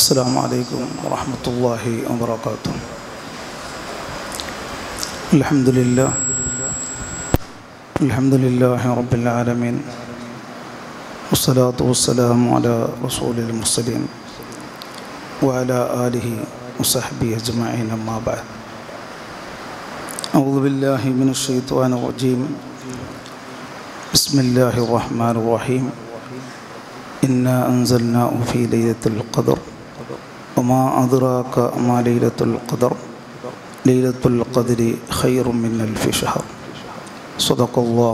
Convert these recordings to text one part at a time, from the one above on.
السلام عليكم ورحمة الله وبركاته. الحمد لله رب العالمين، والصلاة والسلام على رسول المرسلين وعلى آله وصحبه أجمعين، أما بعد. أعوذ بالله من الشيطان الرجيم. بسم الله الرحمن الرحيم. إنا أنزلناه في ليلة القدر وما أدراك ما ليلة القدر ليلة القدر خير من ألف شهر. صدق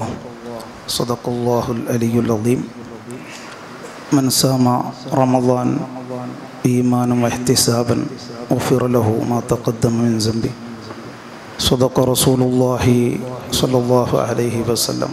الله العلي العظيم. من صام رمضان إيمانا واحتسابا غفر له ما تقدم من ذنبه. صدق رسول الله صلى الله عليه وسلم.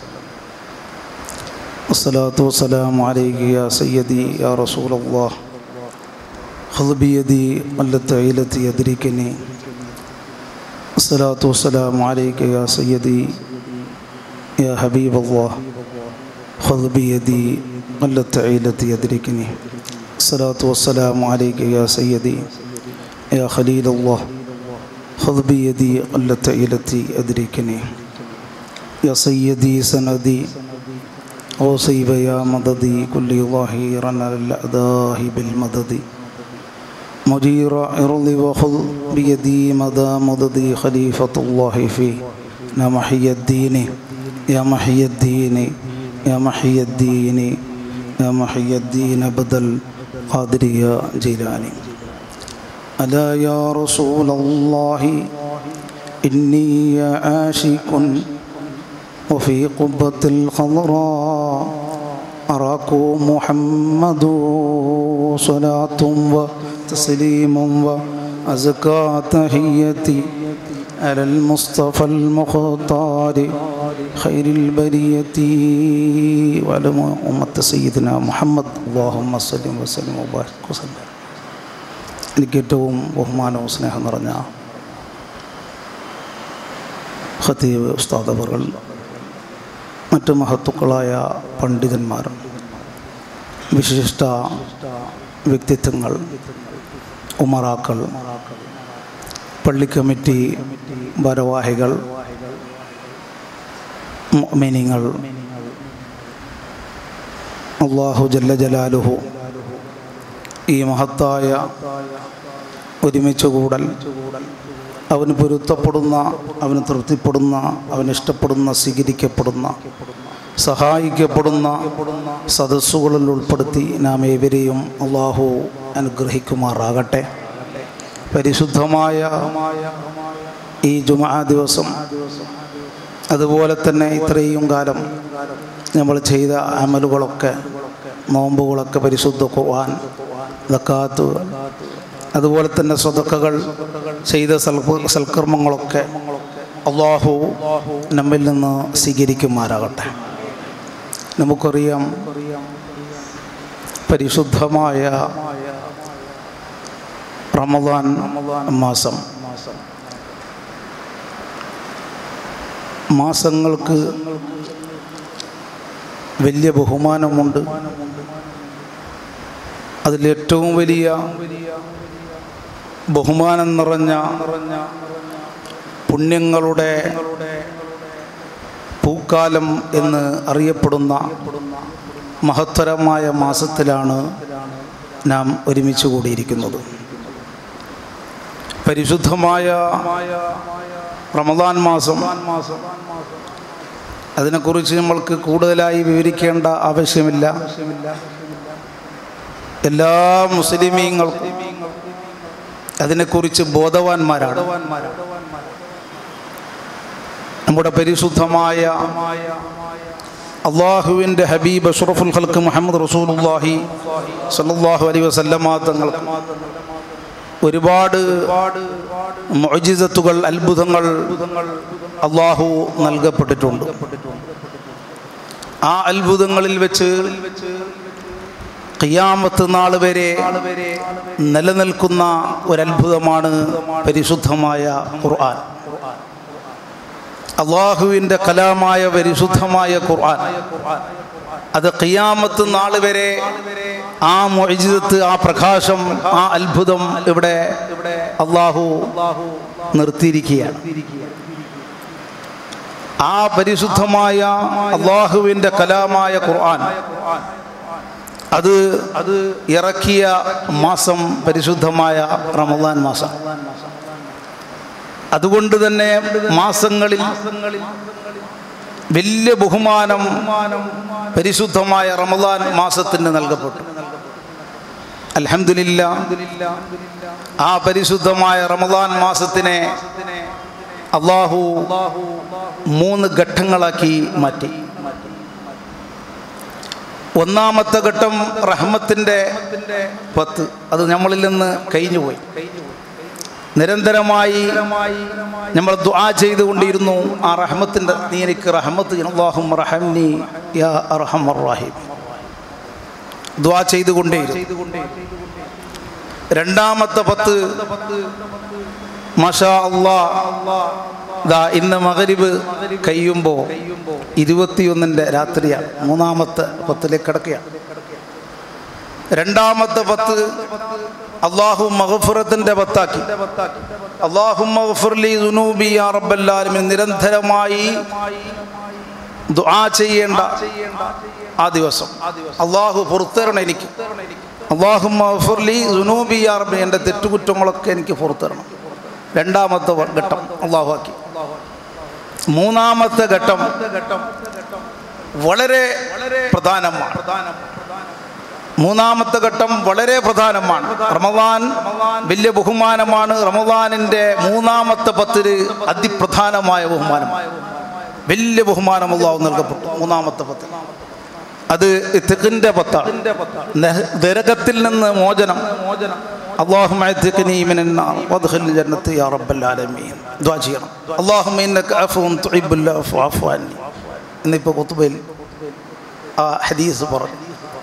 الصلاة والسلام عليك يا سيدي يا رسول الله. خذ بيدي قلت عيلتي يدركني. الصلاة والسلام عليك يا سيدي يا حبيب الله. خذ بيدي قلت عيلتي يدركني. الصلاة والسلام عليك يا سيدي يا خليل الله. خذ بيدي قلت عيلتي يدركني. يا سيدي سندي وصيب يا مددي كل ظهيرا على الأعداء بالمدد. مجير عرضي وخذ بيدي مدى مددي. خليفة الله فينا محي الدين يا محي الدين يا محي الدين يا محي الدين بدل قادر يا جيلاني. ألا يا رسول الله إني عاشق وفي قبة الخضراء أراكم محمد. صلاة وتسليم وأزكى تحيتي على المصطفى المختار خير البرية وعلى أمة سيدنا محمد. اللهم صل وسلم وبارك وسلم. എനിക്ക് ഏറ്റവും ബഹുമാനവും സ്നേഹം നിറഞ്ഞ ഖതീബ് ഉസ്താദ് അവറുകൾ, മറ്റു മഹത്തുക്കളായ പണ്ഡിതന്മാർ, വിശിഷ്ട വ്യക്തിത്വങ്ങൾ, ഉമറാക്കൾ, പള്ളി കമ്മിറ്റി ഭാരവാഹികൾ, മുഅ്മിനീങ്ങൾ, അല്ലാഹു ജല്ല ജലാലുഹു ഈ മഹത്തായ ഒരുമിച്ച് കൂടൽ, അവന് പൊരുത്തപ്പെടുന്ന, അവന് തൃപ്തിപ്പെടുന്ന, അവന് ഇഷ്ടപ്പെടുന്ന, സ്വീകരിക്കപ്പെടുന്ന, സഹായിക്കപ്പെടുന്ന സദസ്സുകളിൽ ഉൾപ്പെടുത്തി നാം ഏവരെയും അള്ളാഹു അനുഗ്രഹിക്കുമാറാകട്ടെ. പരിശുദ്ധമായ ഈ ജുമുഅ ദിവസം, അതുപോലെ തന്നെ ഇത്രയും കാലം നമ്മൾ ചെയ്ത അമലുകളൊക്കെ, നോമ്പുകളൊക്കെ, പരിശുദ്ധ ഖുർആൻ, സക്കാത്ത്, അതുപോലെ തന്നെ സദഖകൾ, ചെയ്ത സൽക്കർമ്മങ്ങളൊക്കെ അല്ലാഹു നമ്മിൽ നിന്ന് സ്വീകരിക്കുമാറാകട്ടെ. നമുക്കറിയാം, പരിശുദ്ധമായ റമദാൻ മാസം, മാസങ്ങൾക്ക് വലിയ ബഹുമാനമുണ്ട്. അതിലേറ്റവും വലിയ ബഹുമാനം നിറഞ്ഞ പുണ്യങ്ങളുടെ പൂക്കാലം എന്ന് അറിയപ്പെടുന്ന മഹത്തരമായ മാസത്തിലാണ് നാം ഒരുമിച്ച് കൂടിയിരിക്കുന്നത്. പരിശുദ്ധമായ റമദാൻ മാസം, അതിനെക്കുറിച്ച് നമ്മൾക്ക് കൂടുതലായി വിവരിക്കേണ്ട ആവശ്യമില്ല. എല്ലാ മുസ്ലിമീങ്ങൾക്കും അതിനെക്കുറിച്ച് ബോധവാന്മാരാണ്. നമ്മുടെ പരിശുദ്ധമായ അള്ളാഹുവിൻ്റെ ഹബീബ് അഷ്റഫുൽ ഖൽഖ് മുഹമ്മദ് റസൂലുള്ളാഹി സ്വല്ലല്ലാഹു അലൈഹി വസല്ലമ തങ്ങൾക്ക് ഒരുപാട് മുഅ്ജിസത്തുകൾ, അത്ഭുതങ്ങൾ അള്ളാഹു നൽകപ്പെട്ടിട്ടുണ്ട്. ആ അത്ഭുതങ്ങളിൽ വെച്ച് ഖിയാമത്ത് നാൾ വരെ നിലനിൽക്കുന്ന ഒരത്ഭുതമാണ് പരിശുദ്ധമായ ഖുർആൻ. അള്ളാഹുവിൻ്റെ കലാമായ പരിശുദ്ധമായ ഖുർആൻ അത് ഖിയാമത്ത് നാൾ വരെ ആ മുഅ്ജിസത്ത്, ആ പ്രകാശം, ആ അത്ഭുതം ഇവിടെ അല്ലാഹു നിർത്തിയിരിക്കുകയാണ്. ആ പരിശുദ്ധമായ അല്ലാഹുവിൻ്റെ കലാമായ ഖുർആൻ അത് ഇറക്കിയ മാസം പരിശുദ്ധമായ റമദാൻ മാസം. അതുകൊണ്ട് തന്നെ മാസങ്ങളിൽ വലിയ ബഹുമാനം പരിശുദ്ധമായ റമദാൻ മാസത്തിന് നൽകപ്പെട്ടു. അൽഹംദുലില്ലാഹ്, ആ പരിശുദ്ധമായ റമദാൻ മാസത്തിനെ അല്ലാഹു 3 ഘട്ടങ്ങളാക്കി മാറ്റി. ഒന്നാമത്തെ ഘട്ടം റഹ്മത്തിൻ്റെ 10. അത് നമ്മളിൽ നിന്ന് കഴിഞ്ഞുപോയി. നിരന്തരമായി നമ്മൾ ദുആ ചെയ്തുകൊണ്ടിരുന്നു, ആ റഹ്മത്തിൻ്റെ, നീ എനിക്ക് റഹ്മത്ത് അല്ലാഹുമ്മ റഹംനി യാ അർഹമർ റഹീം, ദുആ ചെയ്തുകൊണ്ടേയിരുന്നു. രണ്ടാമത്തെ 10 മാഷാ അല്ലാഹ് ഇന്ന് മഗ്രിബ് കഴിയുമ്പോൾ 21 രാത്രിയാണ്. മൂന്നാമത്തെ 10 കിടക്കുകയാണ്. രണ്ടാമത്തെ 10 അല്ലാഹു മഗ്ഫിറത്തിന്റെ 10 ആക്കി. അല്ലാഹുമ്മ ഗ്ഫിർലി ദുനൂബി യാ റബ്ബൽ ആലമീൻ, നിരന്തരമായി ദുആ ചെയ്യേണ്ട ആ ദിവസം. അല്ലാഹു പുറത്തരണം എനിക്ക്, അല്ലാഹുമ്മ ഗ്ഫിർലി ദുനൂബി യാ റബ്ബി, എൻ്റെ തെറ്റുകുറ്റങ്ങളൊക്കെ എനിക്ക് പുറത്തരണം. രണ്ടാമത്തെ ഘട്ടം അല്ലാഹു ആക്കി. മൂന്നാമത്തെ ഘട്ടം വളരെ പ്രധാനമാണ്. മൂന്നാമത്തെ ഘട്ടം വളരെ പ്രധാനമാണ്. റമദാൻ വലിയ ബഹുമാനമാണ്. റമദാനിൻ്റെ മൂന്നാമത്തെ 10 അതിപ്രധാനമായ ബഹുമാനമാണ്. വലിയ ബഹുമാനം അല്ലാഹു നൽകപ്പെട്ടു മൂന്നാമത്തെ 10. അത് ഇത്ഖിന്റെ 10, നരകത്തിൽ നിന്ന് മോചനം. അല്ലാഹുമ്മ ഇത്ഖിനി മിനൻ നാർ വദ്ഖിൽ ജന്നത യാ റബ്ബൽ ആലമീൻ. ദുആ ചെയ്യണം. അല്ലാഹുമ്മ ഇന്നക അഫ്വുൻ തുഹിബ്ബുൽ അഫ്വ ഫഅഫു അന്നി. എന്നിപ്പോൾ ഖുതുബയിൽ ആ ഹദീസ് പറഞ്ഞു.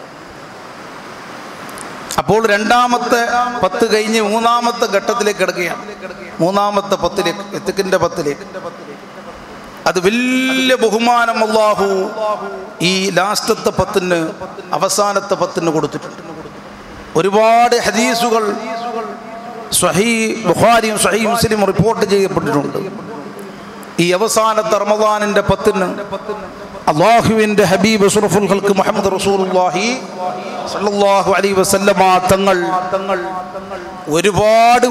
അപ്പോൾ രണ്ടാമത്തെ 10 കഴിഞ്ഞ് മൂന്നാമത്തെ ഘട്ടത്തിലേക്ക് കിടക്കുകയാണ്. മൂന്നാമത്തെ 10ലേക്ക്, ഇത്ഖിന്റെ 10ലേക്ക്. അത് വലിയ ബഹുമാനം അല്ലാഹു ഈ ലാസ്റ്റത്തെ 10-ന്, അവസാനത്തെ 10-ന് കൊടുത്തിട്ടുണ്ട്. ഒരുപാട് ഹദീസുകൾ സ്വഹീഹ് ബുഖാരിയും സ്വഹീഹ് മുസ്ലിമും റിപ്പോർട്ട് ചെയ്യപ്പെട്ടിട്ടുണ്ട്. ഈ അവസാനത്തെ റമദാനിൻ്റെ 10-ന് അല്ലാഹുവിൻ്റെ ഹബീബ് അഷ്റഫുൽ ഖൽഖ് മുഹമ്മദ് റസൂലുള്ളാഹി സല്ലല്ലാഹു അലൈഹി വസല്ലമ തങ്ങൾ ഒരുപാട്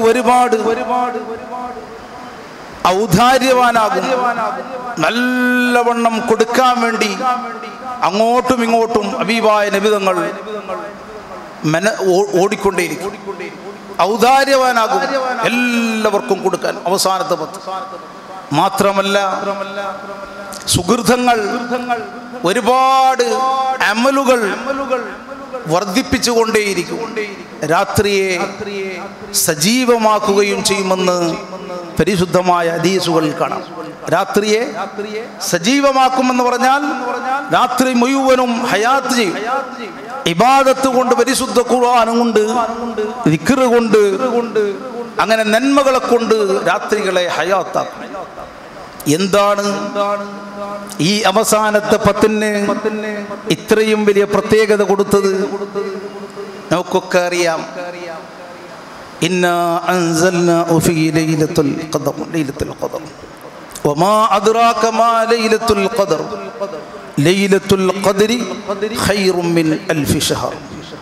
ഔദാര്യവാനാകും. നല്ലവണ്ണം കൊടുക്കാൻ വേണ്ടി അങ്ങോട്ടും ഇങ്ങോട്ടും ഹബീബായ നബി തങ്ങൾ ഓടിക്കൊണ്ടേയിരിക്കും. ഔദാര്യവാനാകും, എല്ലാവർക്കും കൊടുക്കാൻ. അവസാനത്തെ 10 മാത്രമല്ല, സുഹൃതങ്ങൾ, ഒരുപാട് അമലുകൾ വർദ്ധിപ്പിച്ചുകൊണ്ടേയിരിക്കും. രാത്രിയെ സജീവമാക്കുകയും ചെയ്യുമെന്ന് പരിശുദ്ധമായ ഹദീസുകളിൽ കാണാം. രാത്രിയെ സജീവമാക്കുമെന്ന് പറഞ്ഞാൽ രാത്രി മുഴുവനും ഹയാത്ത് ചെയ്യും. ഇബാദത്ത് കൊണ്ട്, പരിശുദ്ധ ഖുർആൻ കൊണ്ട്, ദിക്റ് കൊണ്ട്, അങ്ങനെ നന്മകളെ കൊണ്ട് രാത്രികളെ ഹയാത്താക്കും. എന്താണ് ഈ അവസാനത്തെ 10-ന് ഇത്രയും വലിയ പ്രത്യേകത കൊടുത്തത്? നമുക്കൊക്കെ അറിയാം. ഇന്നാ അൻസൽനാഹു ഫീ ലൈലത്തുൽ ഖദർ, ലൈലത്തുൽ ഖദർ വമാ അദ്റാക മാ ലൈലത്തുൽ ഖദർ, ലൈലത്തുൽ ഖദ്രി ഖൈറും മിൻ അൽഫി ശഹർ.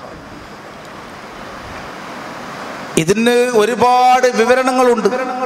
ഇതിന് ഒരുപാട് വിവരണങ്ങളുണ്ട്.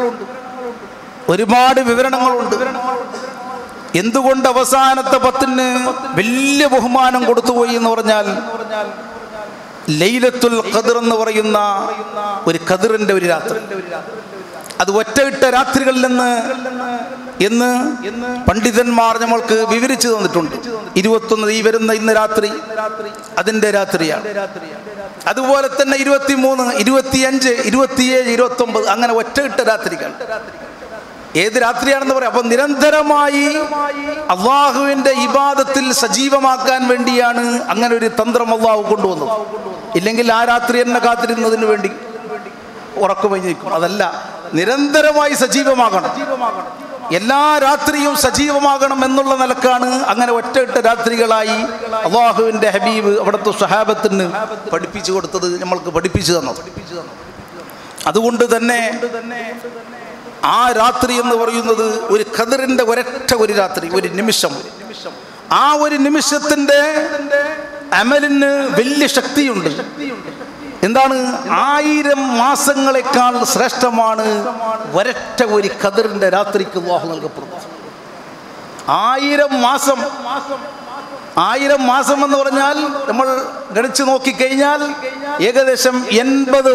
എന്തുകൊണ്ട് അവസാനത്തെ 10-ന് വലിയ ബഹുമാനം കൊടുത്തുപോയി എന്ന് പറഞ്ഞാൽ, ലൈലത്തുൽ ഖദ്ർ എന്ന് പറയുന്ന ഒരു ഖദ്റിന്റെ ഒരു രാത്രി, അത് ഒറ്റയിട്ട രാത്രികളിൽ നിന്ന് എന്ന് പണ്ഡിതന്മാർ നമ്മൾക്ക് വിവരിച്ചു തന്നിട്ടുണ്ട്. 21 ഈ വരുന്ന ഇന്ന് രാത്രി അതിൻ്റെ രാത്രിയാണ്. അതുപോലെ തന്നെ 23, 25, 27, 29 അങ്ങനെ ഒറ്റയിട്ട രാത്രികൾ. ഏത് രാത്രിയാണെന്ന് പറയാം. അപ്പൊ നിരന്തരമായി അള്ളാഹുവിന്റെ ഇബാദത്തിൽ സജീവമാക്കാൻ വേണ്ടിയാണ് അങ്ങനെ ഒരു തന്ത്രം അള്ളാഹു കൊണ്ടുവന്നത്. ഇല്ലെങ്കിൽ ആ രാത്രി തന്നെ കാത്തിരുന്നതിന് വേണ്ടി ഉറക്കമൊഴിഞ്ഞിരിക്കും. അതല്ല, നിരന്തരമായി സജീവമാകണം. എല്ലാ രാത്രിയും സജീവമാകണം എന്നുള്ള നിലക്കാണ് അങ്ങനെ ഒറ്റയിട്ട രാത്രികളായി അള്ളാഹുവിൻ്റെ ഹബീബ് അവിടുത്തെ സ്വഹാബത്തിന് പഠിപ്പിച്ചു കൊടുത്തത്, നമ്മൾക്ക് പഠിപ്പിച്ചു തന്നത്. അതുകൊണ്ട് തന്നെ ആ രാത്രി എന്ന് പറയുന്നത് ഒരു ഖദറിൻ്റെ ഒരൊറ്റ ഒരു രാത്രി, ഒരു നിമിഷം. ആ ഒരു നിമിഷത്തിൻ്റെ അമലിന് വലിയ ശക്തിയുണ്ട്. എന്താണ്? 1000 മാസങ്ങളെക്കാൾ ശ്രേഷ്ഠമാണ് ഒരൊറ്റ ഒരു ഖദറിന്റെ രാത്രിക്ക് അല്ലാഹു നൽകപ്പെടുന്നത്. 1000 മാസം. 1000 മാസം എന്ന് പറഞ്ഞാൽ നമ്മൾ ഗണിച്ചു നോക്കിക്കഴിഞ്ഞാൽ ഏകദേശം 80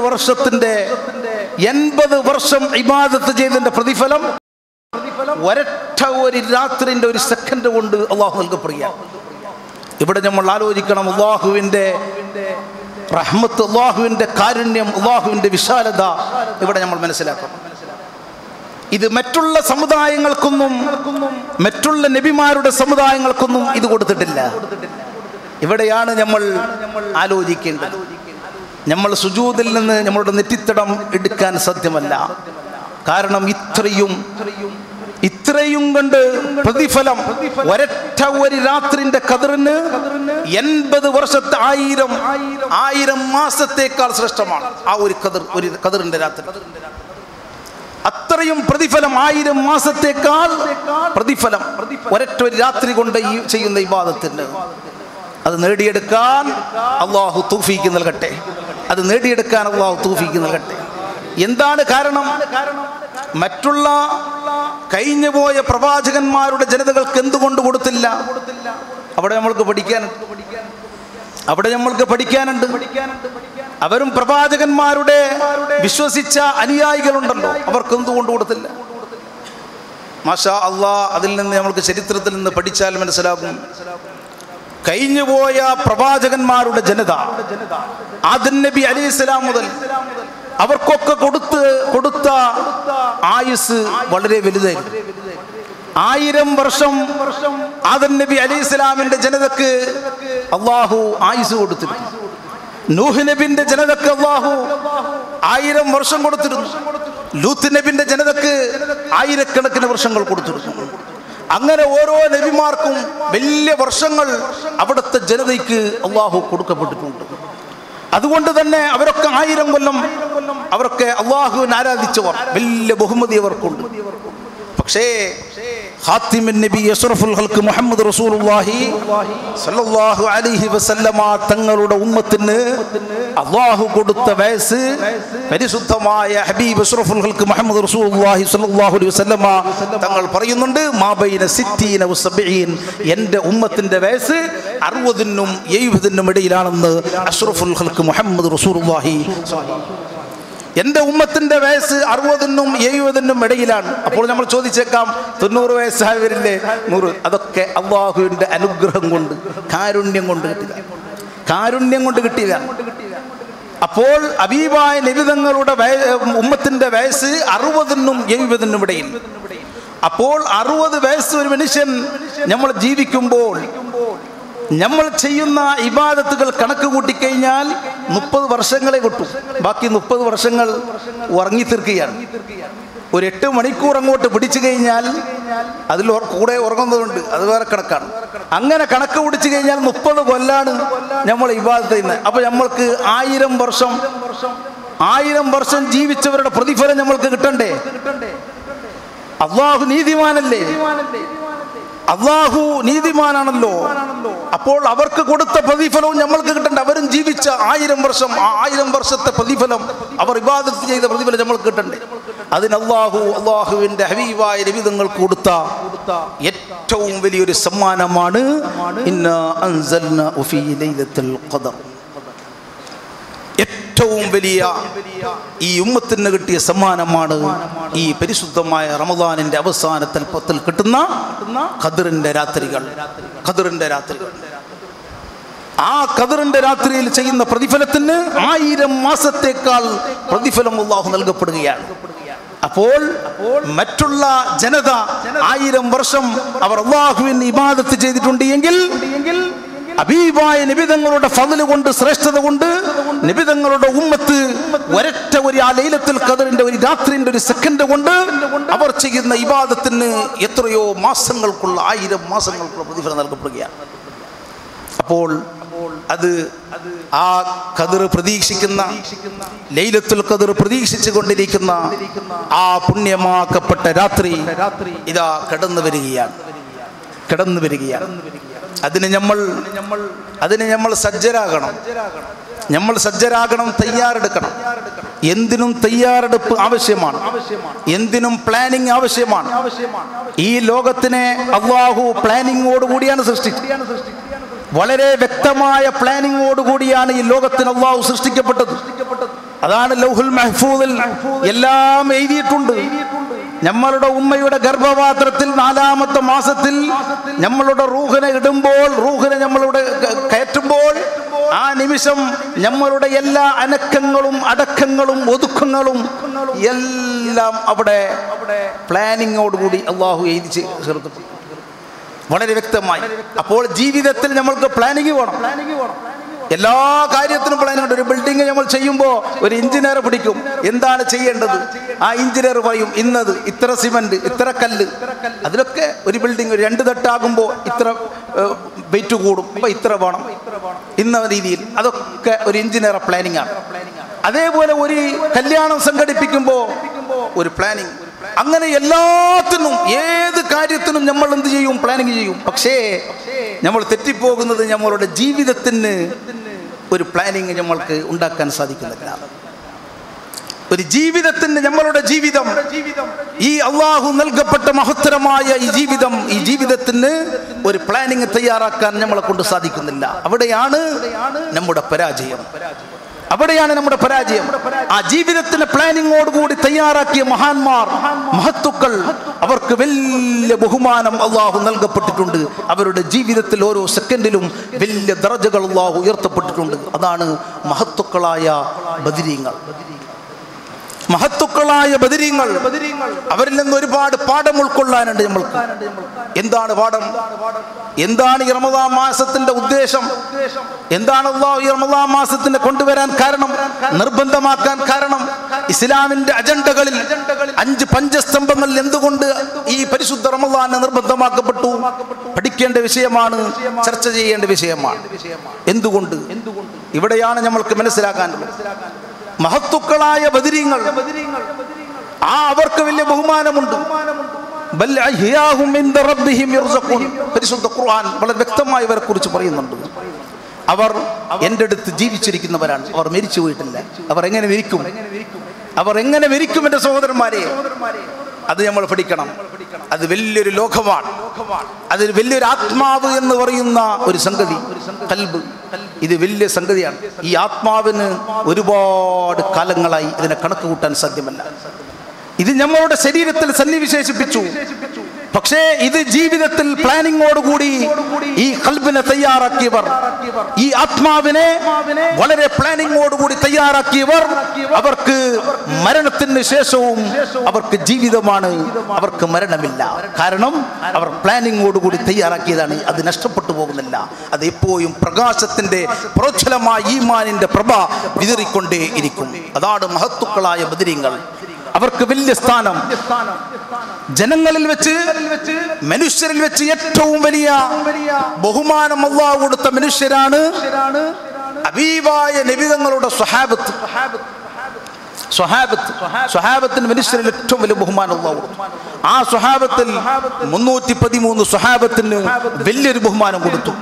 വർഷം ഇബാദത്ത് ചെയ്തതിന്റെ പ്രതിഫലം ഒരൊറ്റ ഒരു രാത്രിന്റെ ഒരു സെക്കൻഡ് കൊണ്ട് അല്ലാഹു നൽകപ്പെടുകയാണ്. ഇവിടെ നമ്മൾ ആലോചിക്കണം, അല്ലാഹുവിൻ്റെ റഹ്മത്ത്, അല്ലാഹുവിൻ്റെ കാരുണ്യം, അല്ലാഹുവിൻ്റെ വിശാലത ഇവിടെ നമ്മൾ മനസ്സിലാക്കണം. ഇത് മറ്റുള്ള സമുദായങ്ങൾക്കൊന്നും, മറ്റുള്ള നബിമാരുടെ സമുദായങ്ങൾക്കൊന്നും ഇത് കൊടുത്തിട്ടില്ല. ഇവിടെയാണ് നമ്മൾ ആലോചിക്കേണ്ടത്. നമ്മൾ സുജൂദിൽ നിന്ന് നമ്മളുടെ നെറ്റിത്തടം എടുക്കാൻ സാധ്യമല്ല. കാരണം ഇത്രയും കണ്ട് പ്രതിഫലം ഒരൊറ്റ ഒരു രാത്രിന്റെ ഖദറിന് 80 വർഷത്തെ 1000 മാസത്തേക്കാൾ ശ്രേഷ്ഠമാണ് ആ ഒരു ഖദറിന്റെ രാത്രി. അത്രയും പ്രതിഫലം, 1000 മാസത്തേക്കാൾ പ്രതിഫലം ഒരൊറ്റ ഒരു രാത്രി കൊണ്ട് ഈ ചെയ്യുന്ന ഇബാദത്തിന്. അത് നേടിയെടുക്കാൻ അല്ലാഹു തൗഫീഖ് നൽകട്ടെ. അത് നേടിയെടുക്കാൻ അല്ലാഹു തൗഫീഖ് നൽകട്ടെ. എന്താണ് കാരണം? മറ്റുള്ള കഴിഞ്ഞുപോയ പ്രവാചകന്മാരുടെ ജനതകൾക്ക് എന്തുകൊണ്ട് കൊടുത്തില്ല? അവിടെ നമ്മൾക്ക് പഠിക്കാനുണ്ട്. അവരും പ്രവാചകന്മാരുടെ വിശ്വസിച്ച അനുയായികളുണ്ടല്ലോ, അവർക്ക് എന്തുകൊണ്ട് കൊടുത്തില്ല? മാഷാ അല്ലാഹ്, അതിൽ നിന്ന് നമ്മൾക്ക് ചരിത്രത്തിൽ നിന്ന് പഠിച്ചാൽ മനസ്സിലാകും. കഴിഞ്ഞുപോയ പ്രവാചകന്മാരുടെ ജനത ആദം നബി അലൈഹിസ്സലാം മുതൽ അവർക്കൊക്കെ കൊടുത്ത ആയുസ് വളരെ വലുതായിരുന്നു. 1000 വർഷം ആദം നബി അലൈഹിസ്സലാമിന്റെ ജനതക്ക് അല്ലാഹു ആയുസ് കൊടുത്തിരുന്നു. നൂഹ് നബിന്റെ ജനതക്ക് അല്ലാഹു 1000 വർഷം കൊടുത്തിരുന്നു. ലൂത്ത് നബിന്റെ ജനതക്ക് 1000കണക്കിന് വർഷങ്ങൾ കൊടുത്തിരുന്നു. അങ്ങനെ ഓരോ നബിമാർക്കും വലിയ വർഷങ്ങൾ അവിടുത്തെ ജനതയ്ക്ക് അല്ലാഹു കൊടുക്കപ്പെട്ടിട്ടുണ്ട്. അതുകൊണ്ട് തന്നെ അവരൊക്കെ 1000 കൊല്ലം അവരൊക്കെ അല്ലാഹുവിനെ ആരാധിച്ചവർ, വലിയ ബഹുമതി അവർക്കുണ്ട്. പക്ഷേ ഖാത്തിമുൻ നബി അഷ്റഫുൽ ഖൽഖ് മുഹമ്മദ് റസൂലുള്ളാഹി സ്വല്ലല്ലാഹു അലൈഹി വസല്ലമ തങ്ങളുടെ ഉമ്മത്തിന് അല്ലാഹു കൊടുത്ത വയസ്സ്, പരിശുദ്ധമായ ഹബീബ് അഷ്റഫുൽ ഖൽഖ് മുഹമ്മദ് റസൂലുള്ളാഹി സ്വല്ലല്ലാഹു അലൈഹി വസല്ലമ തങ്ങൾ പറയുന്നുണ്ട്, മാ ബൈന 60 വ 70, എൻ്റെ ഉമ്മത്തിന്റെ വയസ്സ് 60നും 70നും ഇടയിലാണെന്ന് അഷ്റഫുൽ ഖൽഖ് മുഹമ്മദ് റസൂലുള്ളാഹി. എൻ്റെ ഉമ്മത്തിന്റെ വയസ്സ് 60നും 70നും ഇടയിലാണ്. അപ്പോൾ നമ്മൾ ചോദിച്ചേക്കാം, 90 വയസ്സായവരില്ലേ 100? അതൊക്കെ അല്ലാഹുവിൻ്റെ അനുഗ്രഹം കൊണ്ട്, കാരുണ്യം കൊണ്ട് കിട്ടില്ല. അപ്പോൾ ഹബീബായ നബി തങ്ങളുടെ ഉമ്മത്തിന്റെ വയസ്സ് 60നും 70നും ഇടയിൽ. അപ്പോൾ 60 വയസ്സ് ഒരു മനുഷ്യൻ നമ്മൾ ജീവിക്കുമ്പോൾ നമ്മൾ ചെയ്യുന്ന ഇബാദത്തുകൾ കണക്ക് കൂട്ടിക്കഴിഞ്ഞാൽ 30 വർഷങ്ങളെ കിട്ടും. ബാക്കി 30 വർഷങ്ങൾ ഉറങ്ങി തീർക്കുകയാണ്. ഒരു 8 മണിക്കൂർ അങ്ങോട്ട് പിടിച്ചു കഴിഞ്ഞാൽ അതിൽ കൂടെ ഉറങ്ങുന്നതുണ്ട്, അത് വേറെ കണക്കാണ്. അങ്ങനെ കണക്ക് പിടിച്ചു കഴിഞ്ഞാൽ 30 കൊല്ലാണ് നമ്മൾ ഇബാദത്ത് ചെയ്യുന്നത്. അപ്പൊ നമ്മൾക്ക് 1000 വർഷം ജീവിച്ചവരുടെ പ്രതിഫലം നമ്മൾക്ക് കിട്ടണ്ടേ? അല്ലാഹു നീതിമാനല്ലേ? അല്ലാഹു നീതിമാനാണല്ലോ. അപ്പോൾ അവർക്ക് കൊടുത്ത പ്രതിഫലവും നമ്മൾക്ക് കിട്ടണ്ട. അവരും ജീവിച്ച 1000 വർഷം, ആ 1000 വർഷത്തെ പ്രതിഫലം, അവർ ഇബാദത്ത് ചെയ്ത പ്രതിഫലം നമ്മൾക്ക് കിട്ടണ്ടേ? അതിന് അല്ലാഹുവിന്റെ ഹബീബായ നബി തങ്ങൾക്ക് കൊടുത്ത ഏറ്റവും വലിയൊരു സമ്മാനമാണ് ഇന്നാ അൻസൽനാഹു ഫീ ലൈലത്തുൽ ഖദർ. ഏറ്റവും വലിയ ഈ ഉമ്മത്തിന് കിട്ടിയ സമ്മാനമാണ് ഈ പരിശുദ്ധമായ റമദാനിന്റെ അവസാനത്തിൽ 10 കിട്ടുന്ന ഖദറിന്റെ രാത്രികൾ. ആ ഖദറിന്റെ രാത്രിയിൽ ചെയ്യുന്ന പ്രതിഫലത്തിന് 1000 മാസത്തേക്കാൾ പ്രതിഫലം അല്ലാഹു നൽകപ്പെടുകയാണ്. അപ്പോൾ മറ്റുള്ള ജനത 1000 വർഷം അവർ അല്ലാഹുവിന് ഇബാദത്ത് ചെയ്തിട്ടുണ്ട് എങ്കിൽ ഹബീബായ നബി തങ്ങളുടെ ഫള് കൊണ്ട്, ശ്രേഷ്ഠത കൊണ്ട് നബി തങ്ങളുടെ ഉമ്മത്ത് ഒരൊറ്റ ഒരു ആ ലൈലത്തുൽ ഖദറിന്റെ ഒരു രാത്രിന്റെ ഒരു സെക്കൻഡ് കൊണ്ട് അവർ ചെയ്യുന്ന ഇബാദത്തിന് എത്രയോ മാസങ്ങൾക്കുള്ള 1000 മാസങ്ങൾക്കുള്ള പ്രതിഫലം നൽകപ്പെടുകയാണ്. അപ്പോൾ അത് ആ ഖദർ പ്രതീക്ഷിക്കുന്ന, ലൈലത്തുൽ ഖദർ പ്രതീക്ഷിച്ചു കൊണ്ടിരിക്കുന്ന ആ പുണ്യമാക്കപ്പെട്ട രാത്രി ഇതാ കടന്നു വരികയാണ്. അതിന് നമ്മൾ സജ്ജരാകണം, തയ്യാറെടുക്കണം. എന്തിനും തയ്യാറെടുപ്പ് ആവശ്യമാണ്, എന്തിനും പ്ലാനിങ് ആവശ്യമാണ്. ഈ ലോകത്തിനെ അല്ലാഹു പ്ലാനിങ്ങോടുകൂടിയാണ് സൃഷ്ടിച്ചത്. വളരെ വ്യക്തമായ പ്ലാനിങ്ങോടുകൂടിയാണ് ഈ ലോകത്തിന് അല്ലാഹു സൃഷ്ടിക്കപ്പെട്ടത്. അതാണ് ലൗഹുൽ മഹ്ഫൂദിൽ എല്ലാം എഴുതിയിട്ടുണ്ട്. നമ്മളുടെ ഉമ്മയുടെ ഗർഭപാത്രത്തിൽ 4ാമത്തെ മാസത്തിൽ നമ്മളുടെ റൂഹിനെ ഇടുമ്പോൾ, റൂഹിനെ നമ്മളുടെ കയറ്റുമ്പോൾ ആ നിമിഷം നമ്മളുടെ എല്ലാ അനക്കങ്ങളും അടക്കങ്ങളും ഒതുക്കങ്ങളും എല്ലാം അവിടെ പ്ലാനിങ്ങോടുകൂടി അല്ലാഹു എഴുതി ചേർത്തിട്ടുണ്ട്, വളരെ വ്യക്തമായി. അപ്പോൾ ജീവിതത്തിൽ നമ്മൾക്ക് പ്ലാനിങ് വേണം. എല്ലാ കാര്യത്തിനും പ്ലാനിങ് ഉണ്ട്. ഒരു ബിൽഡിംഗ് നമ്മൾ ചെയ്യുമ്പോൾ ഒരു എഞ്ചിനീയർ പിടിക്കും, എന്താണ് ചെയ്യേണ്ടത്. ആ എഞ്ചിനീയർ പറയും ഇന്നത് ഇത്ര സിമന്റ്, ഇത്ര കല്ല്. അതിലൊക്കെ ഒരു ബിൽഡിംഗ് 2 തട്ടാകുമ്പോൾ ഇത്ര വെയിറ്റ് കൂടും, അപ്പൊ ഇത്ര വേണം ഇന്ന രീതിയിൽ. അതൊക്കെ ഒരു എഞ്ചിനീയർ പ്ലാനിങ് ആണ്. അതേപോലെ ഒരു കല്യാണം സംഘടിപ്പിക്കുമ്പോൾ ഒരു പ്ലാനിങ്. അങ്ങനെ എല്ലാത്തിനും, ഏത് കാര്യത്തിനും നമ്മൾ എന്ത് ചെയ്യും? പ്ലാനിങ് ചെയ്യും. പക്ഷേ നമ്മൾ തെറ്റിപ്പോകുന്നത് നമ്മളുടെ ജീവിതത്തിന് ഒരു പ്ലാനിങ് നമ്മൾക്ക് ഉണ്ടാക്കാൻ സാധിക്കുന്നില്ല. ഒരു ജീവിതത്തിന്, നമ്മളുടെ ജീവിതം, ഈ അല്ലാഹു നൽകപ്പെട്ട മഹത്തരമായ ഈ ജീവിതത്തിന് ഒരു പ്ലാനിങ് തയ്യാറാക്കാൻ നമ്മളെ കൊണ്ട് സാധിക്കുന്നില്ല. അവിടെയാണ് നമ്മുടെ പരാജയം. ആ ജീവിതത്തിന് പ്ലാനിങ്ങോടുകൂടി തയ്യാറാക്കിയ മഹാന്മാർ, മഹത്തുക്കൾ, അവർക്ക് വലിയ ബഹുമാനം അല്ലാഹു നൽകപ്പെട്ടിട്ടുണ്ട്. അവരുടെ ജീവിതത്തിൽ ഓരോ സെക്കൻഡിലും വലിയ ദറജകൾ അല്ലാഹു ഉയർത്തപ്പെട്ടിട്ടുണ്ട്. അതാണ് മഹത്തുക്കളായ ബദരീങ്ങൾ. അവരിൽ നിന്ന് ഒരുപാട് പാഠം ഉൾക്കൊള്ളാനുണ്ട് നമ്മൾക്ക്. എന്താണ് പാഠം? എന്താണ് ഈ റമദാൻ മാസത്തിന്റെ ഉദ്ദേശം? എന്താണ് അല്ലാഹു ഈ റമദാൻ മാസത്തിന് കൊണ്ടുവരാൻ കാരണം, നിർബന്ധമാക്കാൻ കാരണം? ഇസ്ലാമിന്റെ അജണ്ടകളിൽ 5 പഞ്ചസ്തംഭങ്ങൾ എന്തുകൊണ്ട് ഈ പരിശുദ്ധ റമദാൻ നിർബന്ധമാക്കപ്പെട്ടു? പഠിക്കേണ്ട വിഷയമാണ്, ചർച്ച ചെയ്യേണ്ട വിഷയമാണ്. എന്തുകൊണ്ട്? ഇവിടെയാണ് നമ്മൾക്ക് മനസ്സിലാക്കാനുള്ളത്. മഹത്തുക്കളായ ബദരീങ്ങൾ, അവർക്ക് വലിയ ബഹുമാനമുണ്ട്. പരിശുദ്ധ ഖുർആൻ വളരെ വ്യക്തമായി ഇവരെ കുറിച്ച് പറയുന്നുണ്ട്. അവർ എൻ്റെ അടുത്ത് ജീവിച്ചിരിക്കുന്നവരാണ്, അവർ മരിച്ചു പോയിട്ടില്ല. അവർ എങ്ങനെ മരിക്കും എൻ്റെ സഹോദരന്മാരെ? അത് നമ്മൾ പഠിക്കണം. അത് വലിയൊരു ലോകമാണ്. അത് വലിയൊരു ആത്മാവ് എന്ന് പറയുന്ന ഒരു സംഗതി, ഖൽബ്. ഇത് വലിയ സംഗതിയാണ്. ഈ ആത്മാവിന് ഒരുപാട് കാലങ്ങളായി ഇതിനെ കണക്ക് കൂട്ടാൻ സാധ്യമല്ല. ഇത് നമ്മളുടെ ശരീരത്തിൽ സന്നിവിശേഷിപ്പിച്ചു. പക്ഷേ ഇത് ജീവിതത്തിൽ പ്ലാനിങ്ങോടുകൂടി ഈ ഖൽബിനെ തയ്യാറാക്കിയവർ, ഈ ആത്മാവിനെ വളരെ പ്ലാനിങ്ങോടുകൂടി തയ്യാറാക്കിയവർ, അവർക്ക് മരണത്തിന് ശേഷവും അവർക്ക് ജീവിതമാണ്, അവർക്ക് മരണമില്ല. കാരണം അവർ പ്ലാനിങ്ങോടുകൂടി തയ്യാറാക്കിയതാണ്. അത് നഷ്ടപ്പെട്ടു പോകുന്നില്ല. അത് എപ്പോഴും പ്രകാശത്തിന്റെ പ്രോജ്വലമായ ഈമാനിന്റെ പ്രഭ വിതറിക്കൊണ്ടേ ഇരിക്കും. അതാണ് മഹത്തുക്കളായ ബദരീങ്ങൾ. അവർക്ക് വലിയ സ്ഥാനം. ജനങ്ങളിൽ വെച്ച്, മനുഷ്യരിൽ വെച്ച് ഏറ്റവും വലിയ ബഹുമാനം അല്ലാഹു കൊടുത്ത മനുഷ്യരാണ് ഹബീബായ നബി തങ്ങളുടെ സ്വഹാബത്ത്. സ്വഹാബത്തിന് മനുഷ്യരിൽ ഏറ്റവും വലിയ ബഹുമാനം അല്ലാഹു കൊടുത്തു. ആ സ്വഹാബത്തിൽ 313 സ്വഹാബത്തിന് വലിയൊരു ബഹുമാനം കൊടുത്തു.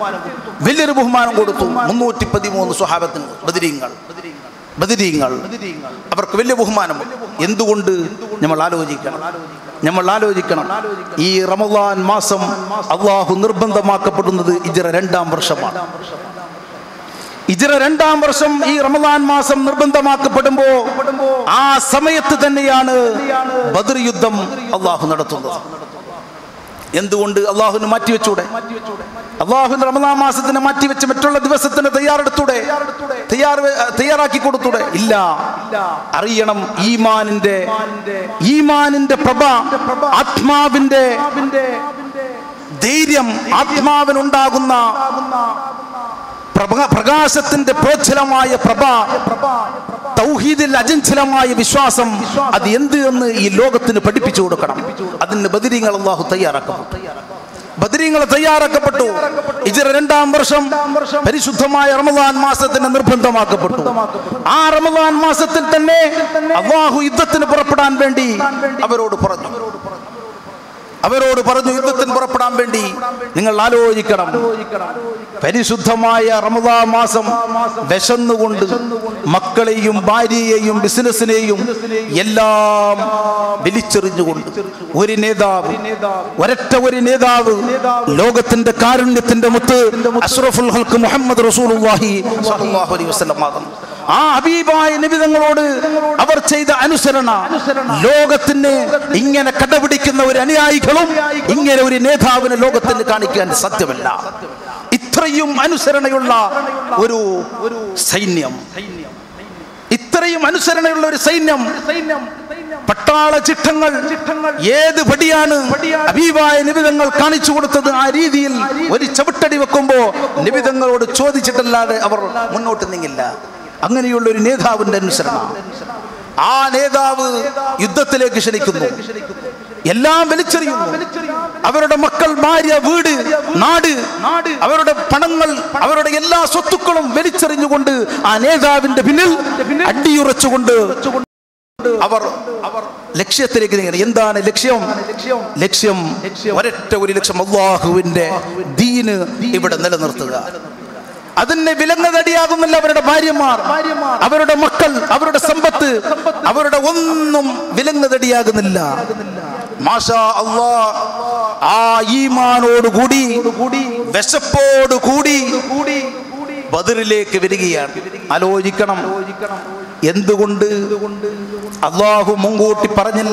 313 സ്വഹാബത്തിന് ബദരീങ്ങൾ അവർക്ക് വലിയ ബഹുമാനം. എന്തുകൊണ്ട്? നമ്മൾ ആലോചിക്കണം. ഈ റമദാൻ മാസം അല്ലാഹു നിർബന്ധമാക്കപ്പെടുന്നത് ഹിജ്റ 2-ാം വർഷമാണ്. ഹിജ്റ 2-ാം വർഷം ഈ റമദാൻ മാസം നിർബന്ധമാക്കപ്പെടുമ്പോ ആ സമയത്ത് തന്നെയാണ് ബദർ യുദ്ധം അല്ലാഹു നടത്തുന്നത്. എന്തുകൊണ്ട്? അല്ലാഹുവിന് മാറ്റിവെച്ചൂടെ? അല്ലാഹുവിന്റെ റമദാൻ മാസത്തിന് മാറ്റിവെച്ച് മറ്റുള്ള ദിവസത്തിന് തയ്യാറാക്കി കൊടുത്തൂടെ? ഇല്ല. അറിയണം, ഈമാനിന്റെ പ്രഭ, ആത്മാവിന്റെ ധൈര്യം, ആത്മാവിനുണ്ടാകുന്ന പ്രകാശത്തിന്റെ പ്രോജ്വലമായ പ്രഭ, തൗഹീദിൽ അചഞ്ചലമായ വിശ്വാസം, അത് എന്ത് എന്ന് ഈ ലോകത്തിന് പഠിപ്പിച്ചു കൊടുക്കണം. അതിന് ബദരീങ്ങൾ അല്ലാഹു തയ്യാറാക്കപ്പെട്ടു. ഹിജ്റ 2-ാം വർഷം പരിശുദ്ധമായ റമദാൻ മാസത്തിന് നിർബന്ധമാക്കപ്പെട്ടു. ആ റമദാൻ മാസത്തിൽ തന്നെ അല്ലാഹു യുദ്ധത്തിന് പുറപ്പെടാൻ വേണ്ടി അവരോട് പറഞ്ഞു യുദ്ധത്തിന് പുറപ്പെടാൻ വേണ്ടി. നിങ്ങൾ ആലോചിക്കണം, പരിശുദ്ധമായ റമദാൻ മാസം വിശന്നുകൊണ്ട് മക്കളെയും ഭാര്യയെയും ബിസിനസിനെയും എല്ലാം വലിച്ചെറിഞ്ഞുകൊണ്ട് ഒരു നേതാവ് ലോകത്തിന്റെ കാരുണ്യത്തിന്റെ മുത്ത് അഷ്റഫുൽ ഖൽഖ് മുഹമ്മദ് റസൂലുള്ളാഹി സ്വല്ലല്ലാഹു അലൈഹി വസല്ലം ആ ഹബീബായ നബി തങ്ങളോട് അവർ ചെയ്ത അനുസരണ ലോകത്തിന് ഇങ്ങനെ കടപിടിക്കുന്ന ഒരു അനുയായികളും ഇങ്ങനെ ഒരു നേതാവിനെ ലോകത്തിന് കാണിക്കാൻ സാധ്യമല്ല. ഇത്രയും അനുസരണയുള്ള ഒരു സൈന്യം, പട്ടാള ചിട്ടങ്ങൾ ഏത് പടിയാണ് ഹബീബായ നബി തങ്ങൾ കാണിച്ചു കൊടുത്തത്, ആ രീതിയിൽ ഒരു ചവിട്ടടി വെക്കുമ്പോ നബി തങ്ങളോട് ചോദിച്ചിട്ടല്ലാതെ അവർ മുന്നോട്ട് നീങ്ങില്ല. അങ്ങനെയുള്ള ഒരു നേതാവിന്റെ അനുസരണം. ആ നേതാവ് യുദ്ധത്തിലേക്ക് ക്ഷണിക്കുന്നു, എല്ലാം വലിച്ചെറിയുന്നു. അവരുടെ മക്കൾ, ഭാര്യ, വീട്, നാട്, അവരുടെ പണങ്ങൾ, അവരുടെ എല്ലാ സ്വത്തുക്കളും വലിച്ചെറിഞ്ഞുകൊണ്ട് ആ നേതാവിന്റെ പിന്നിൽ അടിയുറച്ചുകൊണ്ട് അവർ ലക്ഷ്യത്തിലേക്ക് നീങ്ങുന്നു. എന്താണ് ലക്ഷ്യം? ഒരു ലക്ഷ്യം, അല്ലാഹുവിന്റെ ദീന് ഇവിടെ നിലനിർത്തുക. അതിന് വിലങ്ങതടിയാകുന്നില്ല അവരുടെ ഭാര്യമാർ, അവരുടെ മക്കൾ, അവരുടെ സമ്പത്ത്, അവരുടെ ഒന്നും വിലങ്ങതടിയാകുന്നില്ല. മാഷാ അല്ലാഹ്, ആ ഈമാനോടുകൂടി വിശപ്പോടുകൂടി ബദറിലേക്ക് വരികയാണ്. ആലോചിക്കണം, എന്തുകൊണ്ട് അല്ലാഹു മുൻകൂട്ടി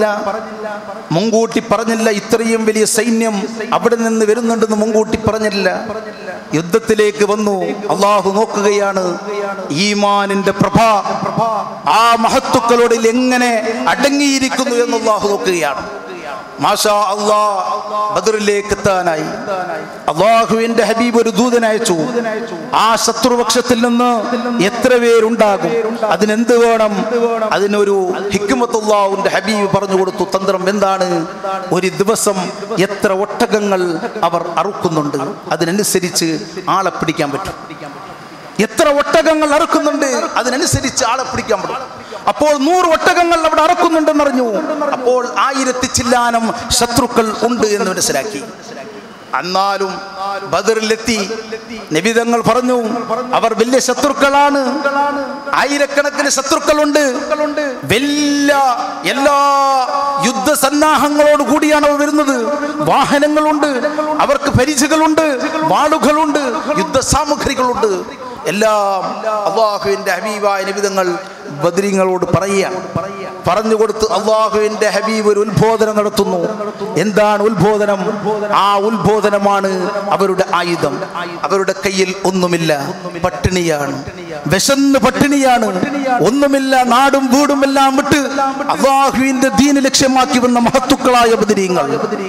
പറഞ്ഞില്ല? ഇത്രയും വലിയ സൈന്യം അവിടെ നിന്ന് വരുന്നുണ്ടെന്ന് മുൻകൂട്ടി പറഞ്ഞില്ല. യുദ്ധത്തിലേക്ക് വന്നു. അല്ലാഹു നോക്കുകയാണ് ഈമാനിന്റെ പ്രഭ ആ മഹത്തുക്കളോട് എങ്ങനെ അടങ്ങിയിരിക്കുന്നു എന്ന് അല്ലാഹു നോക്കുകയാണ്. മാഷാ അല്ലാഹ്, ബദറിലേക്ക് എത്താനായി അല്ലാഹുവിന്റെ ഹബീബ് ഒരു ദൂതനയച്ചു. ആ ശത്രുപക്ഷത്തിൽ നിന്ന് എത്ര പേരുണ്ടാകും, അതിനെന്ത് വേണം, അതിനൊരു ഹിക്മത്ത് അല്ലാഹുവിന്റെ ഹബീബ് പറഞ്ഞു കൊടുത്തു. തന്ത്രം എന്താണ്? ഒരു ദിവസം എത്ര ഒട്ടകങ്ങൾ അവർ അറുക്കുന്നുണ്ട്, അതിനനുസരിച്ച് ആളെ പിടിക്കാൻ പറ്റും. എത്ര ഒട്ടകങ്ങൾ അറുക്കുന്നുണ്ട്, അതിനനുസരിച്ച് ആളെ പിടിക്കാൻ പറ്റും. അപ്പോൾ 100 ഒട്ടകങ്ങൾ അവിടെ അറക്കുന്നുണ്ടെന്നറിഞ്ഞു. അപ്പോൾ 1000 ചില്ലാനം ശത്രുക്കൾ ഉണ്ട് എന്ന് മനസ്സിലാക്കി. എന്നാലും ബദറിലെത്തി നബി തങ്ങൾ പറഞ്ഞു, അവർ വലിയ ശത്രുക്കളാണ്, ആയിരക്കണക്കിന് ശത്രുക്കളുണ്ട്, വലിയ എല്ലാ യുദ്ധസന്നാഹങ്ങളോട് കൂടിയാണ് അവർ വരുന്നത്. വാഹനങ്ങളുണ്ട്, അവർക്ക് പരിചകളുണ്ട്, വാളുകളുണ്ട്, യുദ്ധസാമഗ്രികളുണ്ട്. എല്ലാം അല്ലാഹുവിന്റെ ഹബീബായ നബി തങ്ങൾ ബദരീങ്ങളോട് പറഞ്ഞു കൊടുത്ത് അല്ലാഹുവിന്റെ ഹബീബ് ഒരു ഉത്ബോധനം നടത്തുന്നു. എന്താണ് ഉത്ബോധനം? ആ ഉത്ബോധനമാണ് അവരുടെ ആയുധം. അവരുടെ കയ്യിൽ ഒന്നുമില്ല, പട്ടിണിയാണ്, വിശന്ന് പട്ടിണിയാണ്, ഒന്നുമില്ല, നാടും വീടും എല്ലാം വിട്ട് അല്ലാഹുവിന്റെ ദീന് ലക്ഷ്യമാക്കി വന്ന മഹത്തുക്കളായ ബദരീങ്ങൾ.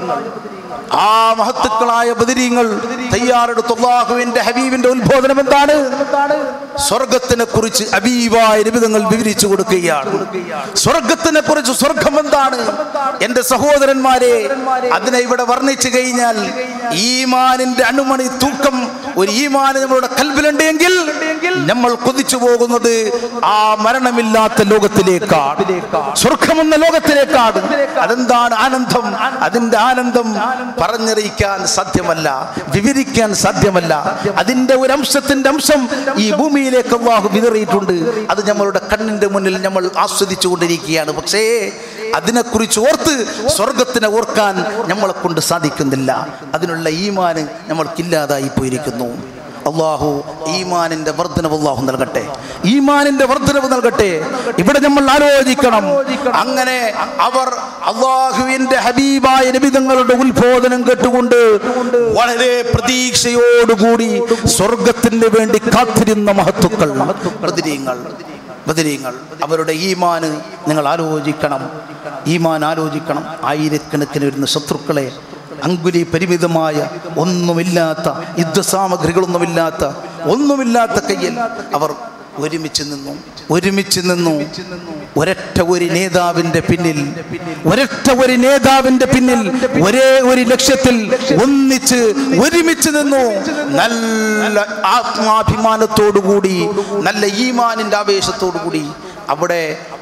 ആ മഹത്തുക്കളായ ബദരീങ്ങൾ തയ്യാറെടുത്ത് അല്ലാഹുവിന്റെ ഹബീബിന്റെ ഉത്ബോധനം എന്താണ്? സ്വർഗത്തിനെ കുറിച്ച് ഹബീബായ നബി തങ്ങൾ വിവരിച്ചു കൊടുക്കുകയാണ്. സ്വർഗത്തിനെ കുറിച്ച്, സ്വർഗം എന്താണ്? എന്റെ സഹോദരന്മാരെ, അതിനെ ഇവിടെ വർണ്ണിച്ചു കഴിഞ്ഞാൽ ഈമാനിന്റെ അണുമണി തൂക്കം ഒരു ഈമാന് നമ്മളുടെ കൽബിലുണ്ടെങ്കിൽ നമ്മൾ കൊതിച്ചു പോകുന്നത് ആ മരണമില്ലാത്ത ലോകത്തിലേക്കാണ്, സ്വർഗമെന്ന ലോകത്തിലേക്കാണ്. അതെന്താണ് ആനന്ദം? അതിന്റെ ആനന്ദം പറഞ്ഞറിയിക്കാൻ സാധ്യമല്ല, വിവരിക്കാൻ സാധ്യമല്ല. അതിന്റെ ഒരു അംശത്തിന്റെ അംശം ഈ ഭൂമിയിലേക്ക് അല്ലാഹു വിതറിയിട്ടുണ്ട്. അത് നമ്മളുടെ കണ്ണിന്റെ മുന്നിൽ നമ്മൾ ആസ്വദിച്ചു കൊണ്ടിരിക്കുകയാണ്. പക്ഷേ അതിനെക്കുറിച്ച് ഓർത്ത് സ്വർഗത്തിനെ ഓർക്കാൻ നമ്മളെ കൊണ്ട് സാധിക്കുന്നില്ല. അതിനുള്ള ഈമാന് നമ്മൾക്കില്ലാതായി പോയിരിക്കുന്നു. അല്ലാഹു ഈമാനിന്റെ വർദ്ധനവ് അല്ലാഹു നൽകട്ടെ, ഈമാനിന്റെ വർദ്ധനവ് നൽകട്ടെ. ഇവിടെ നമ്മൾ ആലോചിക്കണം, അങ്ങനെ അവർ അല്ലാഹുവിന്റെ ഹബീബായ നബി തങ്ങളുടെ ഉത്ബോധനം കേട്ടുകൊണ്ട് വളരെ പ്രതീക്ഷയോടുകൂടി സ്വർഗത്തിന് വേണ്ടി കാത്തിരുന്ന മഹത്തുക്കൾ ബദരീങ്ങൾ. അവരുടെ ഈമാന് നിങ്ങൾ ആലോചിക്കണം, ഈമാൻ ആലോചിക്കണം. ആയിരക്കണക്കിന് വരുന്ന ശത്രുക്കളെ, അങ്കുലി പരിമിതമായ ഒന്നുമില്ലാത്ത യുദ്ധസാമഗ്രികളൊന്നുമില്ലാത്ത ഒന്നുമില്ലാത്ത കയ്യിൽ അവർ ഒരുമിച്ച് നിന്നു. ഒരൊറ്റ ഒരു നേതാവിന്റെ പിന്നിൽ ഒരേ ഒരു ലക്ഷ്യത്തിൽ ഒരുമിച്ച് നിന്നു. നല്ല ആത്മാഭിമാനത്തോടുകൂടി, നല്ല ഈമാനിന്റെ ആവേശത്തോടുകൂടി അവിടെ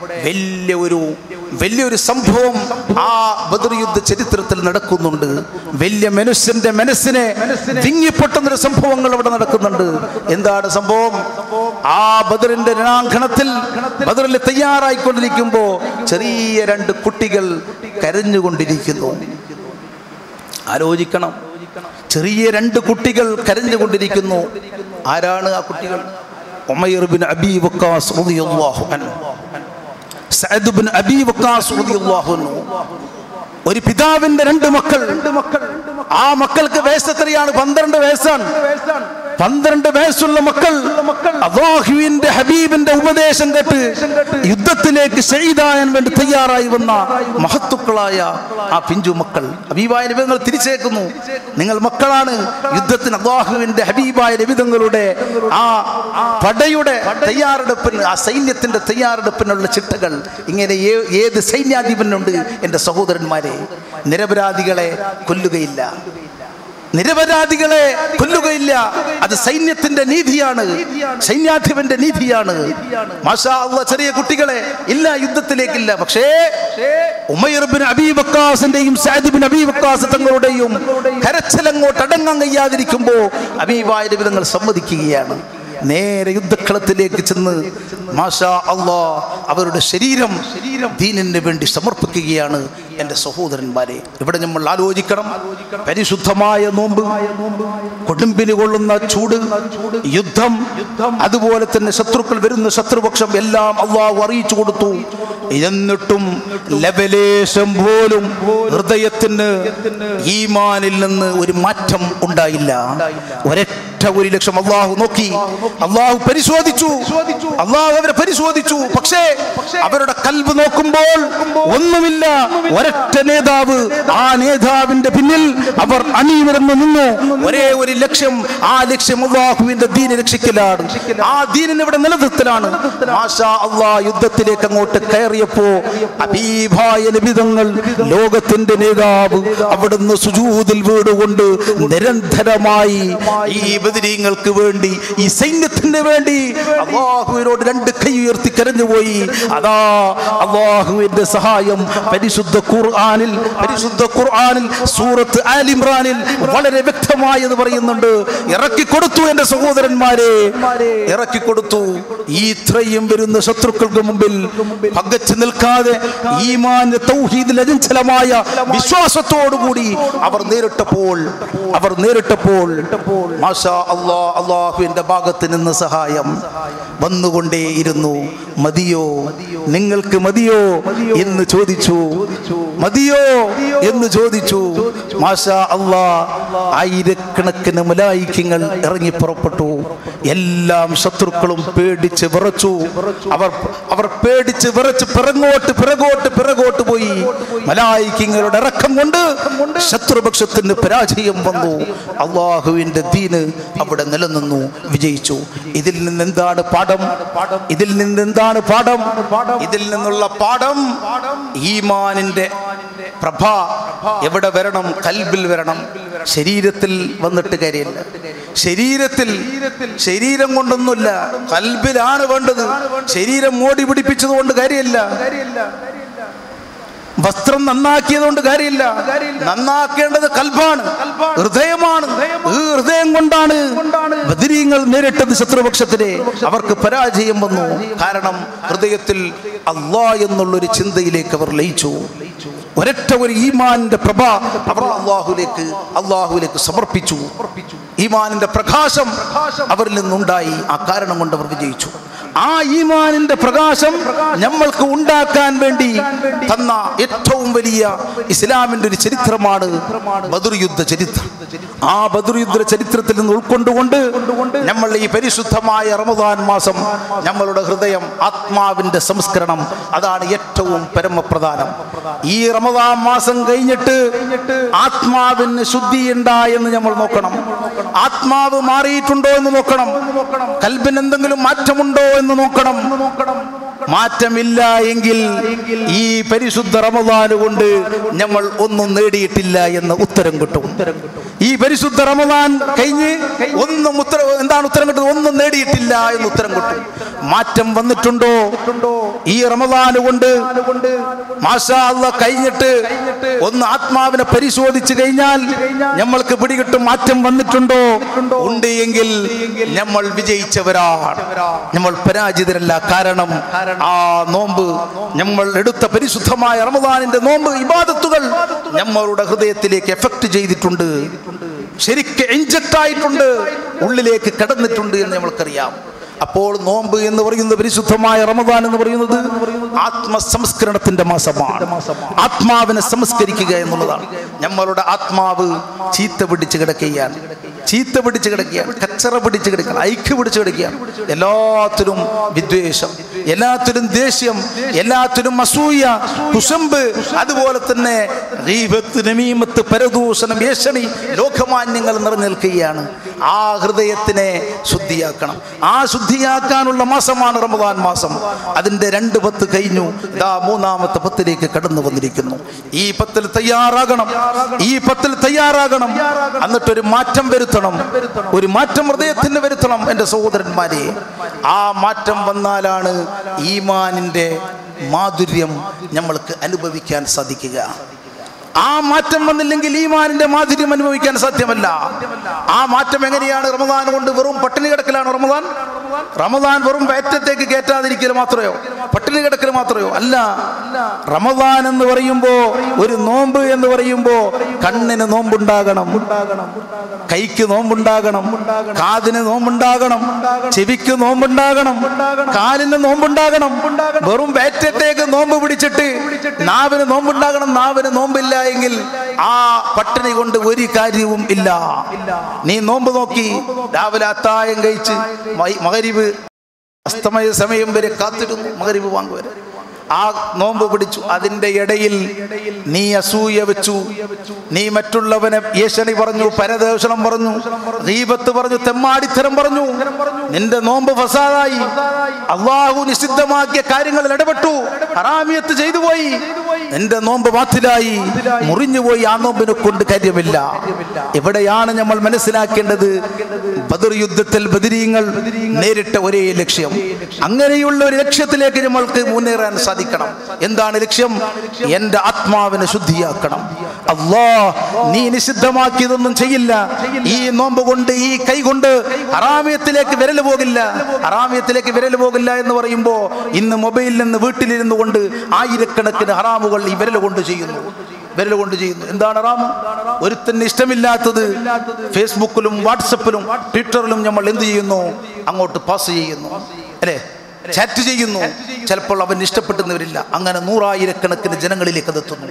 വലിയൊരു സംഭവം ആ ബദർ യുദ്ധ ചരിത്രത്തിൽ നടക്കുന്നുണ്ട്. വലിയ മനുഷ്യന്റെ മനസ്സിനെ വിങ്ങിപ്പൊട്ടുന്നൊരു സംഭവങ്ങൾ അവിടെ നടക്കുന്നുണ്ട്. എന്താണ് സംഭവം? ആ ബദറിന്റെ രണാങ്കണത്തിൽ ബദറിൽ തയ്യാറായിക്കൊണ്ടിരിക്കുമ്പോ ചെറിയ 2 കുട്ടികൾ കരഞ്ഞുകൊണ്ടിരിക്കുന്നു. ആലോചിക്കണം, ചെറിയ 2 കുട്ടികൾ കരഞ്ഞുകൊണ്ടിരിക്കുന്നു. ആരാണ് ആ കുട്ടികൾ? ഉമൈർ ബിൻ അബീ വഖാസ് റളിയല്ലാഹു അൻഹു, സഅദ് ബിൻ അബീ വഖാസ് റളിയല്ലാഹു അൻഹു. ഒരു പിതാവിന്റെ 2 മക്കൾ. ആ മക്കൾക്ക് വയസ്സ് എത്രയാണ്? 12 വയസ്സാണ്. 12 വയസ്സുള്ള മക്കൾ അല്ലാഹുവിന്റെ ഹബീബിന്റെ ഉപദേശം കേട്ട് യുദ്ധത്തിലേക്ക് ഷഹീദാകാൻ വേണ്ടി തയ്യാറായി വന്ന മഹത്തുക്കളായ ആ പിഞ്ചു മക്കൾ. ഹബീബായ നബി തങ്ങൾ തിരിച്ചേക്കുന്നു, നിങ്ങൾ മക്കളാണ്. യുദ്ധത്തിന് അല്ലാഹുവിന്റെ ഹബീബായ നബി തങ്ങളുടെ ആ പടയുടെ തയ്യാറെടുപ്പിന്, ആ സൈന്യത്തിന്റെ തയ്യാറെടുപ്പിനുള്ള ചിട്ടകൾ ഇങ്ങനെ ഏത് സൈന്യാധിപനുണ്ട് എൻ്റെ സഹോദരന്മാരെ? നിരപരാധികളെ കൊല്ലുകയില്ല. അത് സൈന്യത്തിന്റെ നീതിയാണ്, സൈന്യാധിപന്റെ നീതിയാണ്. മാഷാ അല്ലാഹ്, ചെറിയ കുട്ടികളെ ഇല്ല, യുദ്ധത്തിലേക്കില്ല. പക്ഷേ ഉമൈർ ബിൻ അബീ വഖാസിന്റെയും സഅദ് ബിൻ അബീ വഖാസ് തങ്ങളുടെയും കരച്ചിലങ്ങോട്ട് അടങ്ങാൻ കഴിയാതിരിക്കുമ്പോ ഹബീബായ നബി തങ്ങൾ സമ്മതിക്കുകയാണ്. നേരെ യുദ്ധക്കളത്തിലേക്ക് ചെന്ന് മാഷാ അല്ലാഹ് അവരുടെ ശരീരം ദീനിന് വേണ്ടി സമർപ്പിക്കുകയാണ്. എൻ്റെ സഹോദരന്മാരെ, ഇവിടെ നമ്മൾ ആലോചിക്കണം, പരിശുദ്ധമായ നോമ്പ്, കൊടുമ്പിന് കൊള്ളുന്ന ചൂട്, യുദ്ധം, അതുപോലെ തന്നെ ശത്രുക്കൾ വരുന്ന ശത്രുപക്ഷം എല്ലാം അല്ലാഹു അറിയിച്ചു കൊടുത്തു. എന്നിട്ടും ലവലേശം പോലും ഹൃദയത്തിന് ഈമാനിൽ നിന്ന് ഒരു മാറ്റം ഉണ്ടായില്ല. ഒരു ലക്ഷം അല്ലാഹു നോക്കി, അല്ലാഹു പരിശോധിച്ചു, അല്ലാഹു അവരെ പരിശോധിച്ചു. പക്ഷേ അവരുടെ കൽബ് നോക്കുമ്പോൾ ഒന്നുമില്ല. ഒരൊറ്റ നേതാവ്, ആ നേതാവിന്റെ പിന്നിൽ അവർ അണിനിരന്നു നിന്നു. ഒരേ ഒരു ലക്ഷ്യം, ആ ലക്ഷ്യം അല്ലാഹുവിന്റെ ദീനെ രക്ഷിക്കലാണ്, ആ ദീനിനെ ഇവിടെ നിലനിർത്തലാണ്. മാഷാ അല്ലാഹ്, യുദ്ധത്തിലേക്ക് അങ്ങോട്ട് കയറിയപ്പോ ഹബീബായ നബി തങ്ങൾ, ലോകത്തിന്റെ നേതാവ്, അവിടുന്ന് സുജൂദിൽ വീടുകൊണ്ട് നിരന്തരമായി ഈ ബദരീങ്ങൾക്ക് വേണ്ടി, ഈ സൈന്യത്തിന് വേണ്ടി അല്ലാഹുവിനോട് 2 കൈ ഉയർത്തി കരഞ്ഞുപോയി. അതാ അല്ലാഹുവിന്റെ സഹായം പരിശുദ്ധ ഖുർആനിൽ സൂറത്ത് ആൽ ഇംറാനിൽ വളരെ വ്യക്തമായി എന്ന് പറയുന്നുണ്ട്. ഇറക്കിക്കൊടുത്തു എൻ്റെ സഹോദരന്മാരെ, ഇറക്കിക്കൊടുത്തു. ഈ ഇത്രയും വരുന്ന ശത്രുക്കൾക്ക് മുമ്പിൽ പകച്ചു നിൽക്കാതെ ഈമാനിന്റെ തൗഹീദിൽ അചഞ്ചലമായ വിശ്വാസത്തോടുകൂടി അവർ നേരിട്ടപ്പോൾ മാഷാ അല്ലാഹ്, അല്ലാഹുവിന്റെ ഭാഗത്ത് നിന്ന് സഹായം വന്നുകൊണ്ടേയിരുന്നു. മതിയോ, നിങ്ങൾക്ക് മതിയോ എന്ന് ചോദിച്ചു. മാഷാ അല്ലാഹ്, ആയിരക്കണക്കിന് മലായികകൾ ഇറങ്ങി പുറപ്പെട്ടു. എല്ലാം ശത്രുക്കളും പേടിച്ച് വിറച്ചു. അവർ പേടിച്ച് വിറച്ച് പിറകോട്ട് പോയി. മലായികങ്ങളുടെ ഇറക്കം കൊണ്ട് ശത്രുപക്ഷത്തിന് പരാജയം വന്നു. അല്ലാഹുവിന്റെ ദീന് അവിടെ നിലനിന്നു, വിജയിച്ചു. ഇതിൽ നിന്നെന്താണ് പാഠം? ഇതിൽ നിന്നുള്ള പാഠം, ഈമാനിന്റെ പ്രഭ എവിടെ വരണം? കൽബിൽ വരണം, ശരീരത്തിൽ വന്നിട്ട് കാര്യമില്ല. ശരീരം കൊണ്ടൊന്നുമില്ല, കൽബിലാണ് വേണ്ടത്. ശരീരം മോടി പിടിപ്പിച്ചത് കൊണ്ട് കാര്യമില്ല, വസ്ത്രം നന്നാക്കിയത് കൊണ്ട് കാര്യമില്ല. നന്നാക്കേണ്ടത് കൽബാണ്, ഹൃദയമാണ്. ഈ ഹൃദയം കൊണ്ടാണ് ബദരീങ്ങൾ നേരിട്ടത് ശത്രുപക്ഷത്തിനെ. അവർക്ക് പരാജയം വന്നു. കാരണം ഹൃദയത്തിൽ അല്ലാഹ് എന്നുള്ളൊരു ചിന്തയിലേക്ക് അവർ ലയിച്ചു. ഒരൊറ്റ ഒരു ഈമാനിന്റെ പ്രഭ അവർ അല്ലാഹുവിലേക്ക് സമർപ്പിച്ചു. ഈമാനിന്റെ പ്രകാശം അവരിൽ നിന്നുണ്ടായി. ആ കാരണം കൊണ്ട് അവർ വിജയിച്ചു. ആ ഈമാനിന്റെ പ്രകാശം നമ്മൾക്ക് ഉണ്ടാക്കാൻ വേണ്ടി തന്ന ഏറ്റവും വലിയ ഇസ്ലാമിന്റെ ഒരു ചരിത്രമാണ് ബദർ യുദ്ധ ചരിത്രം. ആ ബദർ യുദ്ധ ചരിത്രത്തിൽ നിന്ന് ഉൾക്കൊണ്ടുകൊണ്ട് നമ്മൾ ഈ പരിശുദ്ധമായ റമദാൻ മാസം നമ്മളുടെ ഹൃദയം ആത്മാവിന്റെ സംസ്കരണം, അതാണ് ഏറ്റവും പരമപ്രധാനം. ഈ റമദാൻ മാസം കഴിഞ്ഞിട്ട് ആത്മാവിന് ശുദ്ധിയുണ്ടാ എന്ന് നമ്മൾ നോക്കണം. ആത്മാവ് മാറിയിട്ടുണ്ടോ എന്ന് നോക്കണം. കൽബിന് എന്തെങ്കിലും മാറ്റമുണ്ടോ എന്ന് നോക്കണം. മാറ്റമില്ല എങ്കിൽ ഈ പരിശുദ്ധ റമദാൻ കൊണ്ട് നമ്മൾ ഒന്നും നേടിയിട്ടില്ല എന്ന് ഉത്തരം കിട്ടും. ഈ പരിശുദ്ധ റമദാൻ കഴിഞ്ഞ് എന്താണ് ഉത്തരം കിട്ടുന്നത്? ഒന്നും നേടിയിട്ടില്ല എന്ന് ഉത്തരം കിട്ടും. മാറ്റം വന്നിട്ടുണ്ടോ ഈ റമദാൻ കൊണ്ട്? മാഷാ അല്ലാഹ് കഴിഞ്ഞിട്ട് ഒന്ന് ആത്മാവിനെ പരിശോധിച്ചു കഴിഞ്ഞാൽ നമ്മൾക്ക് പിടികിട്ടും മാറ്റം വന്നിട്ടുണ്ടോ. ഉണ്ട് എങ്കിൽ നമ്മൾ വിജയിച്ചവരാണ്, നമ്മൾ പരാജിതരല്ല. കാരണം ആ നോമ്പ്, നമ്മൾ എടുത്ത പരിശുദ്ധമായ റമദാനിന്റെ നോമ്പ് ഇബാദത്തുകൾ നമ്മളുടെ ഹൃദയത്തിലേക്ക് എഫക്ട് ചെയ്തിട്ടുണ്ട്, ശരിക്ക് ഇൻജക്ട് ആയിട്ടുണ്ട്, ഉള്ളിലേക്ക് കടന്നിട്ടുണ്ട് എന്ന് നമ്മൾക്കറിയാം. അപ്പോൾ നോമ്പ് എന്ന് പറയുന്നത്, പരിശുദ്ധമായ റമദാൻ എന്ന് പറയുന്നത് ആത്മസംസ്കരണത്തിന്റെ മാസമാണ്. ആത്മാവിനെ സംസ്കരിക്കുക എന്നുള്ളതാണ്. നമ്മളുടെ ആത്മാവ് ചീത്ത പിടിച്ച് കിടക്കുകയാണ്, കച്ചറ പിടിച്ച് കിടക്കുകയാണ്, ഐക്യ പിടിച്ച് കിടക്കുകയാണ്. എല്ലാത്തിലും വിദ്വേഷം, എല്ലാത്തിലും ദേഷ്യം, എല്ലാത്തിലും അസൂയ, കുശുമ്പ്, അതുപോലെ തന്നെ ഗീബത്ത്, നമീമത്ത്, പരദൂഷണം, ഏഷണി, ലോകമാന്യങ്ങൾ നിറഞ്ഞു നിൽക്കുകയാണ്. ആ ഹൃദയത്തിനെ ശുദ്ധിയാക്കണം. ആ ശുദ്ധിയാക്കാനുള്ള മാസമാണ് റമദാൻ മാസം. അതിന്റെ 2 10 കഴിഞ്ഞു, ഇതാ 3ാമത്തെ 10ലേക്ക് കടന്നു വന്നിരിക്കുന്നു. ഈ 10 തയ്യാറാകണം, ഈ 10 തയ്യാറാകണം. എന്നിട്ടൊരു മാറ്റം വരുത്തണം, ഒരു മാറ്റം ഹൃദയത്തിന് വരുത്തണം എൻ്റെ സഹോദരന്മാരെ. ആ മാറ്റം വന്നാലാണ് ഈമാനിന്റെ മാധുര്യം നമ്മൾക്ക് അനുഭവിക്കാൻ സാധിക്കുക. ആ മാറ്റം വന്നില്ലെങ്കിൽ ഈമാനിന്റെ മാധുര്യം അനുഭവിക്കാൻ സാധ്യമല്ല. ആ മാറ്റം എങ്ങനെയാണ്? റമദാൻ കൊണ്ട് വെറും പട്ടിണി കിടക്കലാണ് റമദാൻ വെറും വയറ്റത്തേക്ക് കയറ്റാതിരിക്കൽ മാത്രമോ, പട്ടിണി കിടക്കൽ മാത്രമോ അല്ല. റമദാൻ എന്ന് പറയുമ്പോ, ഒരു നോമ്പ് എന്ന് പറയുമ്പോ കണ്ണിന് നോമ്പുണ്ടാകണം, കൈക്ക് നോമ്പുണ്ടാകണം, കാതിന് നോമ്പുണ്ടാകണം, ചെവിക്ക് നോമ്പുണ്ടാകണം, കാലിന് നോമ്പുണ്ടാകണം. വെറും വയറ്റത്തേക്ക് നോമ്പ് പിടിച്ചിട്ട് നാവിന് നോമ്പുണ്ടാകണം. നാവിന് നോമ്പില്ല എങ്കിൽ ആ പട്ടിണി കൊണ്ട് ഒരു കാര്യവും ഇല്ല. നീ നോമ്പ് നോക്കി രാവിലെ അത്താഴം കഴിച്ച് മഗ്‌രിബ് അസ്തമയ സമയം വരെ കാത്തിരുന്നു, മഗ്‌രിബ് വാങ്ങും വരെ ആ നോമ്പ് പിടിച്ചു. അതിന്റെ ഇടയിൽ നീ അസൂയ വെച്ചു, നീ മറ്റുള്ളവനെ ഏഷണി പറഞ്ഞു, പരദൂഷണം പറഞ്ഞു, ഗീബത്ത് പറഞ്ഞു, തെമ്മാടിത്തരം പറഞ്ഞു. നിന്റെ നോമ്പ് ഫസാദായി. അല്ലാഹു നിഷിദ്ധമാക്കിയ കാര്യങ്ങളിൽ ഇടപെട്ടു, ഹറാമിയത്ത് ചെയ്തു പോയി, നിന്റെ നോമ്പ് ബാത്തിലായി, മുറിഞ്ഞുപോയി. ആ നോമ്പിനെ കൊണ്ട് കാര്യമില്ല. എവിടെയാണ് നമ്മൾ മനസ്സിലാക്കേണ്ടത്? ബദർ യുദ്ധത്തിൽ ബദരീങ്ങൾ നേരിട്ട ഒരേ ലക്ഷ്യം. അങ്ങനെയുള്ള ഒരു ലക്ഷ്യത്തിലേക്ക് നമ്മൾക്ക് മുന്നേറാൻ സാധിക്കണം. എന്താണ് ലക്ഷ്യം? എന്റെ ആത്മാവിനെ ശുദ്ധിയാക്കണം. അല്ലാഹ് നീ നിഷിദ്ധമാക്കിയതൊന്നും ചെയ്യില്ല. ഈ നോമ്പ് കൊണ്ട്, ഈ കൈ കൊണ്ട് ഹറാമിയത്തിലേക്ക് വിരൽ പോകില്ല. ഹറാമിയത്തിലേക്ക് വിരൽ പോകില്ല എന്ന് പറയുമ്പോൾ ഇന്ന് മൊബൈലിൽ നിന്ന് വീട്ടിലിരുന്നു കൊണ്ട് ആയിരക്കണക്കിന് ഹറാമുകൾ ഈ വിരൽ കൊണ്ട് ചെയ്യുന്നു. എന്താണ് ഹറാമ്? ഒരുത്തന്നെ ഇഷ്ടമില്ലാത്തത് ഫേസ്ബുക്കിലും വാട്സപ്പിലും ട്വിറ്ററിലും നമ്മൾ എന്ത് ചെയ്യുന്നു? അങ്ങോട്ട് പാസ് ചെയ്യുന്നു, അല്ലേ? ചാറ്റ് ചെയ്യുന്നു. ചിലപ്പോൾ അവൻ ഇഷ്ടപ്പെടുന്നവരില്ല. അങ്ങനെ 100,000 ജനങ്ങളിലേക്ക് അതെത്തുന്നു.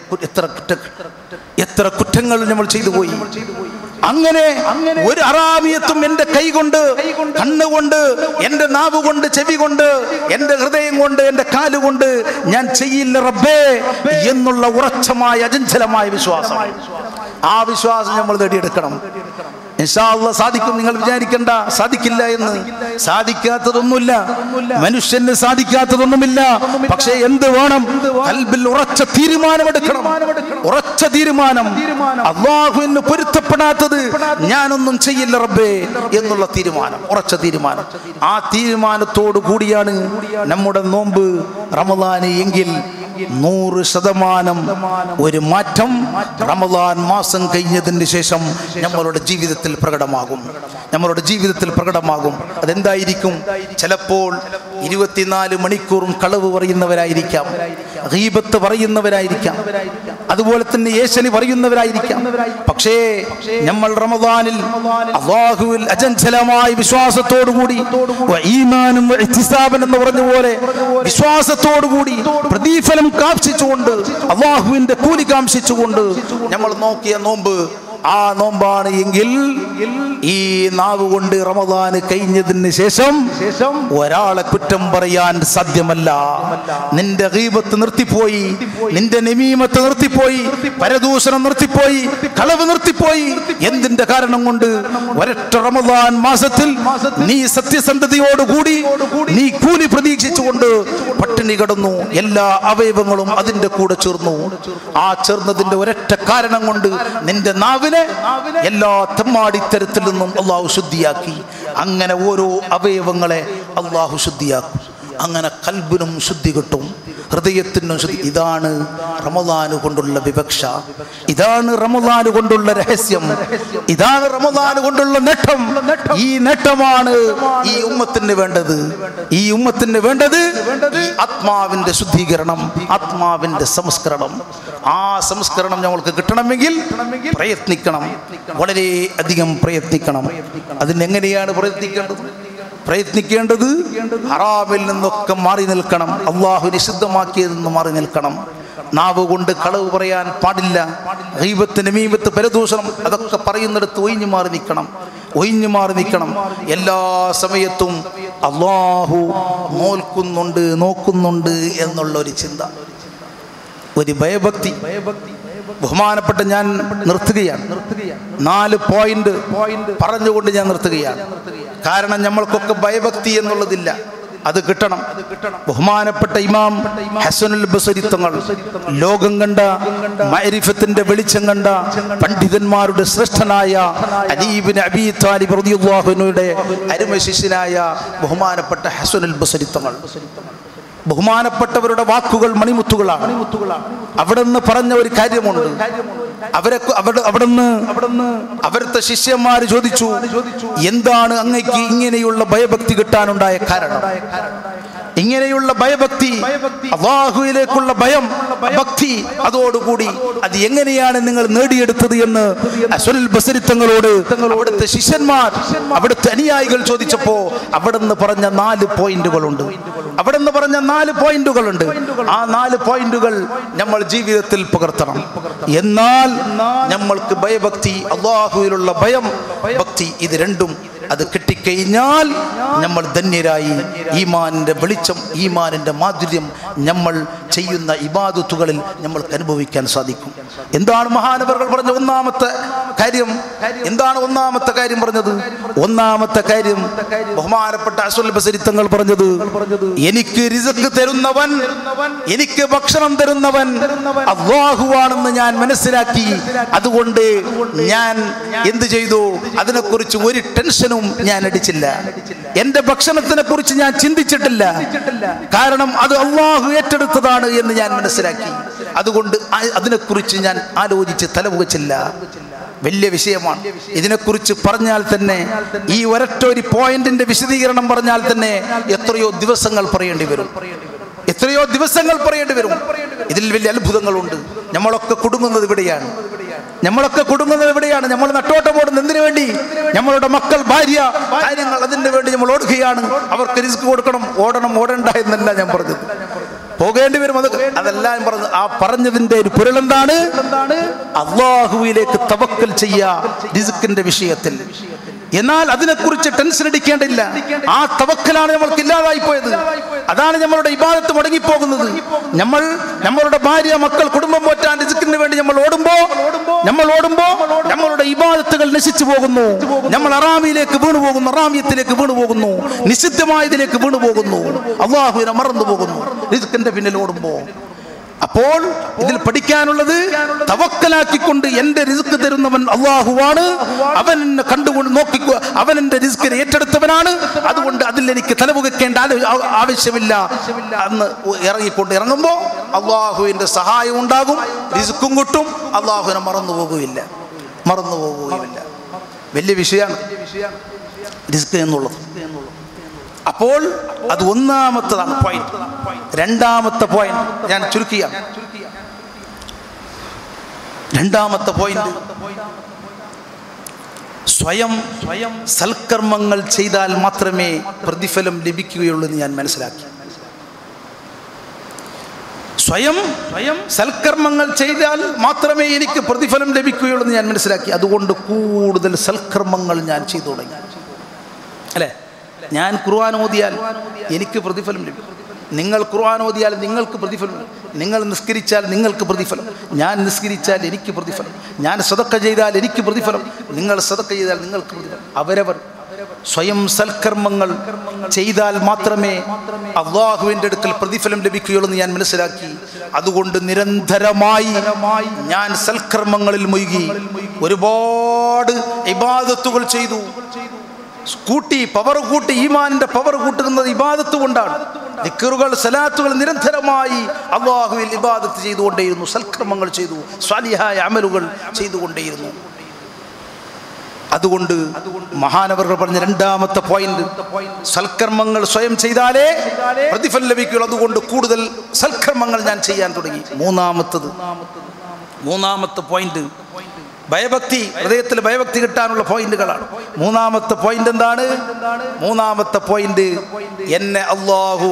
എത്ര കുറ്റങ്ങൾ നമ്മൾ ചെയ്തു പോയി. അങ്ങനെ ഒരു ഹറാമിയത്തും എൻ്റെ കൈ കൊണ്ട്, കണ്ണുകൊണ്ട്, എൻ്റെ നാവ് കൊണ്ട്, ചെവി കൊണ്ട്, എൻ്റെ ഹൃദയം കൊണ്ട്, എൻ്റെ കാലുകൊണ്ട് ഞാൻ ചെയ്യില്ല റബ്ബേ എന്നുള്ള ഉറച്ചമായ അചഞ്ചലമായ വിശ്വാസം. ആ വിശ്വാസം നമ്മൾ നേടിയെടുക്കണം. ഇൻഷാ അല്ലാഹ് സാധിക്കും. നിങ്ങൾ വിചാരിക്കണ്ട സാധിക്കില്ല എന്ന്. സാധിക്കാത്തതൊന്നുമില്ല, മനുഷ്യന് സാധിക്കാത്തതൊന്നുമില്ല. പക്ഷേ എന്ത് വേണം? ഖൽബിൽ ഉറച്ച തീരുമാനമെടുക്കണം. ഉറച്ച തീരുമാനം. അല്ലാഹുവിന് പൊരുത്തപ്പെടാത്തത് ഞാനൊന്നും ചെയ്യില്ല റബ്ബേ എന്നുള്ള തീരുമാനം, ഉറച്ച തീരുമാനം. ആ തീരുമാനത്തോടു കൂടിയാണ് നമ്മുടെ നോമ്പ് റമദാൻ എങ്കിൽ 100% ഒരു മാറ്റം റമദാൻ മാസം കഴിഞ്ഞതിന് ശേഷം നമ്മളുടെ ജീവിതത്തിൽ പ്രകടമാകും. അതെന്തായിരിക്കും? ചിലപ്പോൾ 24 മണിക്കൂറും കളവ് പറയുന്നവരായിരിക്കാം, ഗീബത്ത് പറയുന്നവരായിരിക്കാം, അതുപോലെ തന്നെ ഏശനി പറയുന്നവരായിരിക്കാം. പക്ഷേ നമ്മൾ റമദാനിൽ അല്ലാഹുവിൽ അചഞ്ചലമായ വിശ്വാസത്തോടുകൂടി ഈമാനും ഇഹ്തിസാബൻ എന്ന് പറഞ്ഞ പോലെ വിശ്വാസത്തോടുകൂടി പ്രതിഫലം കാംക്ഷിച്ചുകൊണ്ട്, അല്ലാഹുവിന്റെ കൂലി കാംക്ഷിച്ചുകൊണ്ട് നമ്മൾ നോക്കിയ നോമ്പ് ആ നോമ്പാണ് എങ്കിൽ ഈ നാവ് കൊണ്ട് റമദാന് കഴിഞ്ഞതിന് ശേഷം ഒരാളെ കുറ്റം പറയാൻ സാധ്യമല്ല. നിന്റെ ഗീബത്ത് നിർത്തിപ്പോയി, നിന്റെ നമീമത്ത് നിർത്തിപ്പോയി, പരദൂഷണം നിർത്തിപ്പോയി, കളവ് നിർത്തിപ്പോയി. എന്തിന്റെ കാരണം കൊണ്ട്? ഒരൊറ്റ റമദാൻ മാസത്തിൽ നീ സത്യസന്ധതയോടുകൂടി നീ കൂലി പ്രതീക്ഷിച്ചുകൊണ്ട് പട്ടിണി കിടന്നു. എല്ലാ അവയവങ്ങളും അതിന്റെ കൂടെ ചേർന്നു. ആ ചേർന്നതിന്റെ ഒരൊറ്റ കാരണം കൊണ്ട് നിന്റെ നാവിനെ എല്ലാ തെമ്മാടിത്തരത്തിൽ നിന്നും അള്ളാഹു ശുദ്ധിയാക്കി. അങ്ങനെ ഓരോ അവയവങ്ങളെ അള്ളാഹു ശുദ്ധിയാക്കും. അങ്ങനെ കൽബിനും ശുദ്ധി കിട്ടും, ഹൃദയത്തിനും ശുദ്ധി. ഇതാണ് റമദാൻ കൊണ്ടുള്ള വിവക്ഷ, ഇതാണ് റമദാൻ കൊണ്ടുള്ള രഹസ്യം, ഇതാണ് റമദാൻ കൊണ്ടുള്ള നേട്ടം. ഈ നേട്ടമാണ് ഈ ഉമ്മത്തിന് വേണ്ടത്. ഈ ആത്മാവിന്റെ ശുദ്ധീകരണം, ആത്മാവിന്റെ സംസ്കരണം. ആ സംസ്കരണം ഞങ്ങൾക്ക് കിട്ടണമെങ്കിൽ പ്രയത്നിക്കണം, വളരെ അധികം പ്രയത്നിക്കണം. അതിനെങ്ങനെയാണ് പ്രയത്നിക്കേണ്ടത്? ഹറാമിൽ നിന്നൊക്കെ മാറി നിൽക്കണം, അള്ളാഹു നിഷിദ്ധമാക്കിയതിൽ നിന്ന് മാറി നിൽക്കണം. നാവ് കൊണ്ട് കളവ് പറയാൻ പാടില്ല. ഗീബത്ത്, നമീമത്ത്, പരദൂഷണം അതൊക്കെ പറയുന്നിടത്ത് ഒഴിഞ്ഞു മാറി നിൽക്കണം. എല്ലാ സമയത്തും അള്ളാഹു നോക്കുന്നുണ്ട് എന്നുള്ള ഒരു ചിന്ത, ഒരു ഭയഭക്തി. ബഹുമാനപ്പെട്ട ഞാൻ നിർത്തുകയാണ്. 4 പോയിന്റ് പറഞ്ഞുകൊണ്ട് ഞാൻ നിർത്തുകയാണ്. കാരണം നമ്മൾക്കൊക്കെ ഭയഭക്തി എന്നുള്ളതില്ല, അത് കിട്ടണം. ബഹുമാനപ്പെട്ട ഇമാം ഹസനുൽ ബസരി തങ്ങൾ ലോകം കണ്ട മഅരിഫത്തിന്റെ വെളിച്ചം കണ്ട പണ്ഡിതന്മാരുടെ ശ്രേഷ്ഠനായ അലി ഇബ്നു അബീ ത്വാലിബ് റളിയല്ലാഹു അൻഹുയുടെ അരുമ ശിഷ്യനായ ബഹുമാനപ്പെട്ട ഹസനുൽ ബസരി തങ്ങൾ, ബഹുമാനപ്പെട്ടവരുടെ വാക്കുകൾ മണിമുത്തുകളാണ്. അവിടെ നിന്ന് പറഞ്ഞ ഒരു കാര്യമുണ്ട്. അവിടുത്തെ ശിഷ്യന്മാര് ചോദിച്ചു, എന്താണ് അങ്ങയ്ക്ക് ഇങ്ങനെയുള്ള ഭയഭക്തി കിട്ടാനുണ്ടായ കാരണം? ഇങ്ങനെയുള്ള ഭയഭക്തി, അല്ലാഹുവിലേക്കുള്ള ഭയം, ഭക്തി, അതോടുകൂടി അത് എങ്ങനെയാണ് നിങ്ങൾ നേടിയെടുത്തത് എന്ന് ഹസനുൽ ബസരി തങ്ങളോട് അവിടുത്തെ ശിഷ്യന്മാർ, അവിടുത്തെ അനുയായികൾ ചോദിച്ചപ്പോ അവിടുന്ന് പറഞ്ഞ 4 പോയിന്റുകളുണ്ട്. ആ 4 പോയിന്റുകൾ നമ്മൾ ജീവിതത്തിൽ പകർത്തണം. എന്നാൽ നമ്മൾക്ക് ഭയഭക്തി, അല്ലാഹുവിലുള്ള ഭയം, ഭക്തി, ഇത് രണ്ടും അത് കിട്ടിക്കഴിഞ്ഞാൽ നമ്മൾ ധന്യരായി. ഈമാനിന്റെ വെളിച്ചം, ഈമാനിന്റെ മാധുര്യം നമ്മൾ ചെയ്യുന്ന ഇബാദത്തുകളിൽ നമ്മൾക്ക് അനുഭവിക്കാൻ സാധിക്കും. എന്താണ് മഹാനവറുകൾ പറഞ്ഞ ഒന്നാമത്തെ കാര്യം? പറഞ്ഞത്? ഒന്നാമത്തെ കാര്യം ബഹുമാനപ്പെട്ട ഹസനുൽ ബസരി തങ്ങൾ പറഞ്ഞത്, എനിക്ക് റിസ്ക് തരുന്നവൻ, എനിക്ക് ഭക്ഷണം തരുന്നവൻ അല്ലാഹുവാണെന്ന് ഞാൻ മനസ്സിലാക്കി. അതുകൊണ്ട് ഞാൻ എന്ത് ചെയ്തു? അതിനെക്കുറിച്ച് ഒരു ടെൻഷനും ഞാൻ അടിച്ചില്ല. എന്റെ ഭക്ഷണത്തിനെ കുറിച്ച് ഞാൻ ചിന്തിച്ചിട്ടില്ല. കാരണം അത് അല്ലാഹു ഏറ്റെടുത്തതാണ് എന്ന് ഞാൻ മനസ്സിലാക്കി. അതുകൊണ്ട് അതിനെക്കുറിച്ച് ഞാൻ ആലോചിച്ച് തലപുകച്ചില്ല. വലിയ വിഷയമാണ്. ഇതിനെക്കുറിച്ച് പറഞ്ഞാൽ തന്നെ, ഈ ഒരൊറ്റ ഒരു പോയിന്റിന്റെ വിശദീകരണം പറഞ്ഞാൽ തന്നെ എത്രയോ ദിവസങ്ങൾ പറയേണ്ടി വരും. ഇതിൽ വലിയ അത്ഭുതങ്ങളുണ്ട്. നമ്മളൊക്കെ കുടുങ്ങുന്നത് ഇവിടെയാണ്. നമ്മൾ നട്ടോട്ടം ഓടുന്നത് എന്തിനു വേണ്ടി? നമ്മളുടെ മക്കൾ, ഭാര്യ, കാര്യങ്ങൾ, അതിന് വേണ്ടി നമ്മൾ ഓടുകയാണ്. അവർക്ക് റിസ്ക് കൊടുക്കണം. ഓടണ്ട എന്നല്ല ഞാൻ പറഞ്ഞത്, പോകേണ്ടി വരും. അതെല്ലാം പറഞ്ഞു. ആ പറഞ്ഞതിന്റെ ഒരു പൊരുളെന്താണ്? അല്ലാഹുവിലേക്ക് തവക്കൽ ചെയ്യുക റിസ്കിന്റെ വിഷയത്തിൽ. എന്നാൽ അതിനെക്കുറിച്ച് ടെൻഷൻ അടിക്കേണ്ടില്ല. ആ തവക്കലാണ് നമ്മൾക്ക് ഇല്ലാതായി പോയത്. അതാണ് നമ്മളുടെ ഇബാദത്ത് മുടങ്ങിപ്പോകുന്നത്. നമ്മളുടെ ഭാര്യ, മക്കൾ, കുടുംബം പോറ്റാൻ റിസ്കിന് വേണ്ടി നമ്മൾ ഓടുമ്പോ നമ്മളുടെ ഇബാദത്തുകൾ നശിച്ചു പോകുന്നു. നമ്മൾ അറാമിയിലേക്ക് വീണുപോകുന്നു, അറാമിയത്തിലേക്ക് വീണുപോകുന്നു, നിഷിദ്ധമായതിലേക്ക് വീണുപോകുന്നു, അല്ലാഹുവിനെ മറന്നു പോകുന്നു റിസ്കിന്റെ പിന്നിൽ ഓടുമ്പോ. അപ്പോൾ ഇതിൽ പഠിക്കാനുള്ളത് തവക്കലാക്കിക്കൊണ്ട് എന്റെ റിസ്ക് തരുന്നവൻ അള്ളാഹുവാണ്. അവൻ എന്നെ കണ്ടുകൊണ്ട് നോക്കിക്കോ, അവൻ എന്റെ റിസ്കിനെ ഏറ്റെടുത്തവനാണ്. അതുകൊണ്ട് അതിൽ എനിക്ക് തലപുകയ്ക്കേണ്ട ആവശ്യമില്ല എന്ന് ഇറങ്ങുമ്പോ അള്ളാഹുവിന്റെ സഹായം ഉണ്ടാകും, റിസ്ക്കും കിട്ടും, അള്ളാഹുവിനെ മറന്നു പോകുകയില്ല. വലിയ വിഷയമാണ് റിസ്ക് എന്നുള്ളത്. അപ്പോൾ അത് ഒന്നാമത്തതാണ് പോയിന്റ്. രണ്ടാമത്തെ പോയിന്റ് ഞാൻ ചുരുക്കിയാണ്. രണ്ടാമത്തെ പോയിന്റ്, സ്വയം സൽക്കർമ്മങ്ങൾ ചെയ്താൽ മാത്രമേ പ്രതിഫലം ലഭിക്കുകയുള്ളൂ എന്ന് ഞാൻ മനസ്സിലാക്കി. സ്വയം സൽക്കർമ്മങ്ങൾ ചെയ്താൽ മാത്രമേ എനിക്ക് പ്രതിഫലം ലഭിക്കുകയുള്ളൂ എന്ന് ഞാൻ മനസ്സിലാക്കി. അതുകൊണ്ട് കൂടുതൽ സൽക്കർമ്മങ്ങൾ ഞാൻ ചെയ്തു തുടങ്ങി. അല്ലേ, ഞാൻ ഖുർആൻ ഓതിയാൽ എനിക്ക് പ്രതിഫലം ലഭിക്കും. നിങ്ങൾ ഖുർആൻ ഓതിയാൽ നിങ്ങൾക്ക് പ്രതിഫലം. നിങ്ങൾ നിസ്കരിച്ചാൽ നിങ്ങൾക്ക് പ്രതിഫലം. ഞാൻ നിസ്കരിച്ചാൽ എനിക്ക് പ്രതിഫലം. ഞാൻ സദഖ ചെയ്താൽ എനിക്ക് പ്രതിഫലം. നിങ്ങൾ സദഖ ചെയ്താൽ നിങ്ങൾക്ക് പ്രതിഫലം. അവരവർ സ്വയം സൽക്കർമ്മങ്ങൾ ചെയ്താൽ മാത്രമേ അള്ളാഹുവിൻ്റെ അടുക്കൽ പ്രതിഫലം ലഭിക്കുകയുള്ളൂ എന്ന് ഞാൻ മനസ്സിലാക്കി. അതുകൊണ്ട് നിരന്തരമായി ഞാൻ സൽക്കർമ്മങ്ങളിൽ മുഴുകി ഒരുപാട് ഇബാദത്തുകൾ ചെയ്തു. പവർ കൂട്ടി, ഈമാനിന്റെ പവർ കൂട്ടുന്നത് ഇബാദത്ത് കൊണ്ടാണ്. ദിക്റുകൾ, സലാത്തുകൾ നിരന്തരമായി അല്ലാഹുവിൽ ഇബാദത്ത് ചെയ്തുകൊണ്ടേയിരുന്നു, സൽക്കർമ്മങ്ങൾ ചെയ്തു, സ്വാലിഹായ അമലുകൾ ചെയ്തുകൊണ്ടേയിരുന്നു. അതുകൊണ്ട് മഹാനവറുകൾ പറഞ്ഞ രണ്ടാമത്തെ പോയിന്റ്, സൽക്കർമ്മങ്ങൾ സ്വയം ചെയ്താലേ പ്രതിഫലം ലഭിക്കുള്ളൂ. അതുകൊണ്ട് കൂടുതൽ സൽക്കർമ്മങ്ങൾ ഞാൻ ചെയ്യാൻ തുടങ്ങി. മൂന്നാമത്തെ പോയിന്റ് ഭയഭക്തി, ഹൃദയത്തിൽ ഭയഭക്തി കിട്ടാനുള്ള പോയിന്റുകളാണ്. മൂന്നാമത്തെ പോയിന്റ് എന്താണ്? മൂന്നാമത്തെ പോയിന്റ്, എന്നെ അല്ലാഹു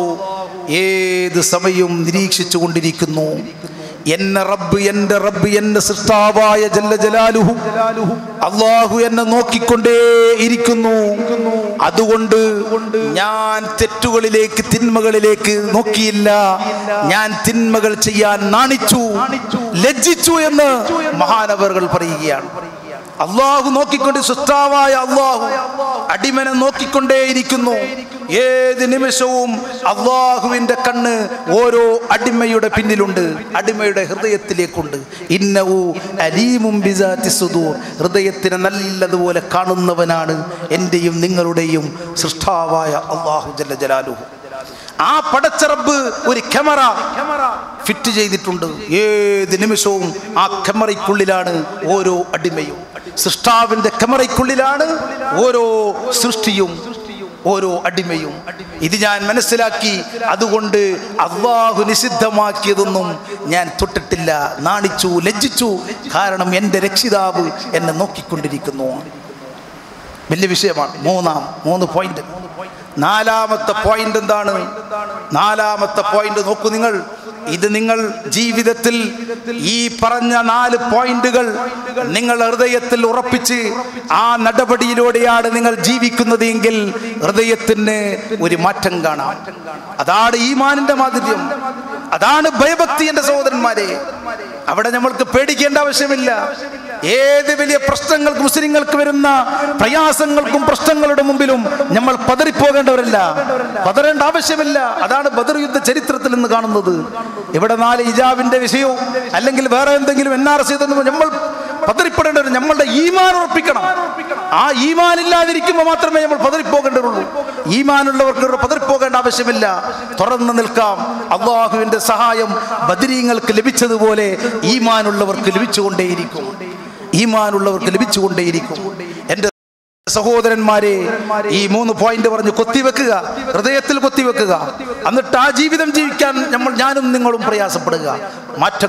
ഏത് സമയവും നിരീക്ഷിച്ചു കൊണ്ടിരിക്കുന്നു. എന്റെ റബ്ബ് എന്റെ സൃഷ്ടാവായ ജല്ല ജലാലുഹു അല്ലാഹു എന്നെ നോക്കിക്കൊണ്ടേ ഇരിക്കുന്നു. അതുകൊണ്ട് ഞാൻ തെറ്റുകളിലേക്ക്, തിന്മകളിലേക്ക് നോക്കിയില്ല. ഞാൻ തിന്മകൾ ചെയ്യാൻ നാണിച്ചു, ലജ്ജിച്ചു എന്ന് മഹാനവറുകൾ പറയുകയാണ്. അള്ളാഹു നോക്കിക്കൊണ്ട്, സൃഷ്ടാവായ അള്ളാഹു അടിമനെ നോക്കിക്കൊണ്ടേയിരിക്കുന്നു. ഏത് നിമിഷവും അള്ളാഹുവിന്റെ കണ്ണ് ഓരോ അടിമയുടെ പിന്നിലുണ്ട്, അടിമയുടെ ഹൃദയത്തിലേക്കുണ്ട്. ഇന്നഹു അലീമും ബിസാത്തി സുദൂർ, ഹൃദയത്തിനെ നല്ലതുപോലെ കാണുന്നവനാണ് എന്റെയും നിങ്ങളുടെയും സൃഷ്ടാവായ അള്ളാഹു ജല്ല ജലാലുഹു. ആ പടച്ച റബ്ബ് ഒരു ക്യാമറ ഫിറ്റ് ചെയ്തിട്ടുണ്ട്. ഏത് നിമിഷവും ആ ക്യാമറയ്ക്കുള്ളിലാണ് ഓരോ അടിമയും. സൃഷ്ടാവിന്റെ ക്യാമറയ്ക്കുള്ളിലാണ് ഓരോ സൃഷ്ടിയും, ഓരോ അടിമയും. ഇത് ഞാൻ മനസ്സിലാക്കി. അതുകൊണ്ട് അല്ലാഹു നിഷിദ്ധമാക്കിയതൊന്നും ഞാൻ തൊട്ടിട്ടില്ല, നാണിച്ചു, ലജ്ജിച്ചു. കാരണം എൻ്റെ രക്ഷിതാവ് എന്നെ നോക്കിക്കൊണ്ടിരിക്കുന്നു. വലിയ വിഷയമാണ്. മൂന്ന് പോയിന്റ്. നാലാമത്തെ പോയിന്റ് എന്താണ്? നാലാമത്തെ പോയിന്റ് നോക്കൂ നിങ്ങൾ. ഇത് നിങ്ങൾ ജീവിതത്തിൽ ഈ പറഞ്ഞ 4 പോയിന്റുകൾ നിങ്ങൾ ഹൃദയത്തിൽ ഉറപ്പിച്ച് ആ നടപടിയിലൂടെയാണ് നിങ്ങൾ ജീവിക്കുന്നത് എങ്കിൽ ഹൃദയത്തിന് ഒരു മാറ്റം കാണാം. അതാണ് ഈമാനിന്റെ മാധുര്യം, അതാണ് ഭയഭക്തി. എൻ്റെ സഹോദരന്മാരെ, അവിടെ നമ്മൾക്ക് പേടിക്കേണ്ട ആവശ്യമില്ല. ഏത് വലിയ പ്രശ്നങ്ങൾക്ക്, മുസ്ലിങ്ങൾക്ക് വരുന്ന പ്രയാസങ്ങൾക്കും പ്രശ്നങ്ങളുടെ മുമ്പിലും നമ്മൾ പതറിപ്പോകേണ്ടവരല്ല, പതറേണ്ട ആവശ്യമില്ല. അതാണ് ബദർ യുദ്ധ ചരിത്രത്തിൽ നിന്ന് കാണുന്നത്. ഇവിടെ 4 ഹിജാബിന്റെ വിഷയവും അല്ലെങ്കിൽ വേറെ എന്തെങ്കിലും NRC നമ്മൾ പതറിപ്പെടേണ്ടവർ. നമ്മളുടെ ഈമാൻ ഉറപ്പിക്കണം. ആ ഈമാൻ ഇല്ലാതിരിക്കുമ്പോൾ മാത്രമേ നമ്മൾ പതറിപ്പോകേണ്ടതുള്ളൂ. ഈമാനുള്ളവർക്ക് പതറിപ്പോകേണ്ട ആവശ്യമില്ല, തുറന്നു നിൽക്കാം. അള്ളാഹുവിന്റെ സഹായം ബദരീങ്ങൾക്ക് ലഭിച്ചതുപോലെ ഈമാനുള്ളവർക്ക് ലഭിച്ചുകൊണ്ടേയിരിക്കും, ഈമാനുള്ളവർക്ക് ലഭിച്ചുകൊണ്ടേയിരിക്കും. എൻ്റെ സഹോദരന്മാരെ, ഈ 3 പോയിന്റ് പറഞ്ഞ് കൊത്തിവെക്കുക, ഹൃദയത്തിൽ കൊത്തിവെക്കുക. എന്നിട്ട് ആ ജീവിതം ജീവിക്കാൻ ഞാനും നിങ്ങളും പ്രയാസപ്പെടുക. മാറ്റം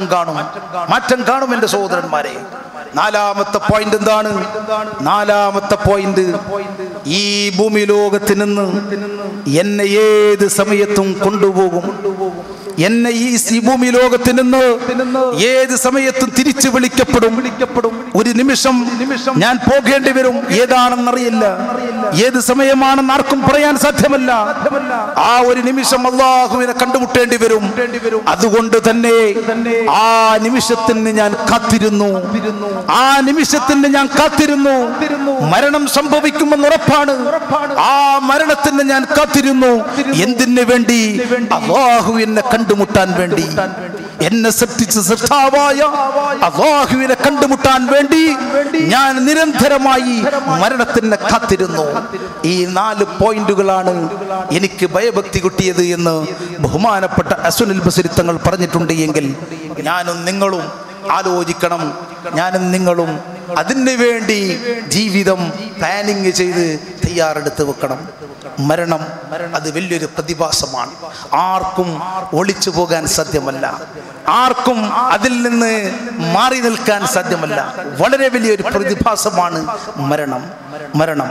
കാണും എൻ്റെ സഹോദരന്മാരെ. നാലാമത്തെ പോയിന്റ് എന്താണ്? നാലാമത്തെ പോയിന്റ്, ഈ ഭൂമി ലോകത്ത് നിന്ന് എന്നെ ഏത് സമയത്തും കൊണ്ടുപോകും. എന്നെ ഈ ഭൂമി ലോകത്ത് നിന്ന് ഏത് സമയത്തും തിരിച്ചു വിളിക്കപ്പെടും. ഒരു നിമിഷം ഞാൻ പോകേണ്ടി വരും. ഏതാണെന്നറിയില്ല, ഏത് സമയമാണെന്ന് ആർക്കും പറയാൻ സാധ്യമല്ല. ആ ഒരു നിമിഷം അല്ലാഹുവിനെ കണ്ടുമുട്ടേണ്ടി വരും. അതുകൊണ്ട് തന്നെ ആ നിമിഷത്തിന് ഞാൻ കാത്തിരുന്നു. ആ നിമിഷത്തിന് ഞാൻ കാത്തിരുന്നു. മരണം സംഭവിക്കുമെന്ന് ഉറപ്പാണ്. ആ മരണത്തിന് ഞാൻ കാത്തിരുന്നു. എന്തിനു വേണ്ടി? അല്ലാഹുവിനെ കണ്ടുമുട്ടാൻ വേണ്ടി. എന്നെ സൃഷ്ടിച്ച സൃഷ്ടാവായ അല്ലാഹുവിനെ കണ്ടുമുട്ടാൻ വേണ്ടി ഞാൻ നിരന്തരമായി മരണത്തിനെ കാത്തിരുന്നു. ഈ 4 പോയിന്റുകളാണ് എനിക്ക് ഭയഭക്തി കിട്ടിയത് എന്ന് ബഹുമാനപ്പെട്ട ഹസനുൽ ബസ്രി തങ്ങൾ പറഞ്ഞിട്ടുണ്ട്. എങ്കിൽ ഞാനും നിങ്ങളും ആലോചിക്കണം, ഞാനും നിങ്ങളും അതിനു വേണ്ടി ജീവിതം പ്ലാനിങ് ചെയ്ത് തയ്യാറെടുത്ത് വെക്കണം. മരണം അത് വലിയൊരു പ്രതിഭാസമാണ്. ആർക്കും ഒളിച്ചു പോകാൻ സാധ്യമല്ല, ആർക്കും അതിൽ നിന്ന് മാറി നിൽക്കാൻ സാധ്യമല്ല. വളരെ വലിയൊരു പ്രതിഭാസമാണ് മരണം. മരണം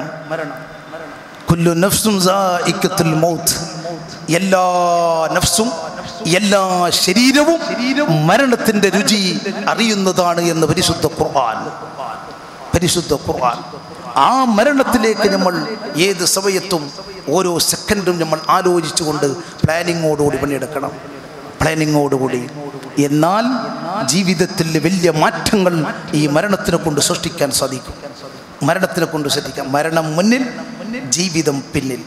കുല്ലു നഫ്സും സായിഖത്തുൽ മൗത്ത്, എല്ലാ നഫ്സും എല്ലാ ശരീരവും മരണത്തിന്റെ രുചി അറിയുന്നതാണ് എന്ന് പരിശുദ്ധ ഖുർആൻ. പരിശുദ്ധ ഖുർആൻ. ആ മരണത്തിലേക്ക് നമ്മൾ ഏത് സമയത്തും ഓരോ സെക്കൻഡും നമ്മൾ ആലോചിച്ചുകൊണ്ട് പ്ലാനിങ്ങോടുകൂടി പണിയെടുക്കണം, പ്ലാനിങ്ങോടുകൂടി. എന്നാൽ ജീവിതത്തിൽ വലിയ മാറ്റങ്ങൾ ഈ മരണത്തിനെ കൊണ്ട് സൃഷ്ടിക്കാൻ സാധിക്കും. മരണത്തിനെ കൊണ്ട് സൃഷ്ടിക്കാം. മരണം മുന്നിൽ, ജീവിതം പിന്നിൽ.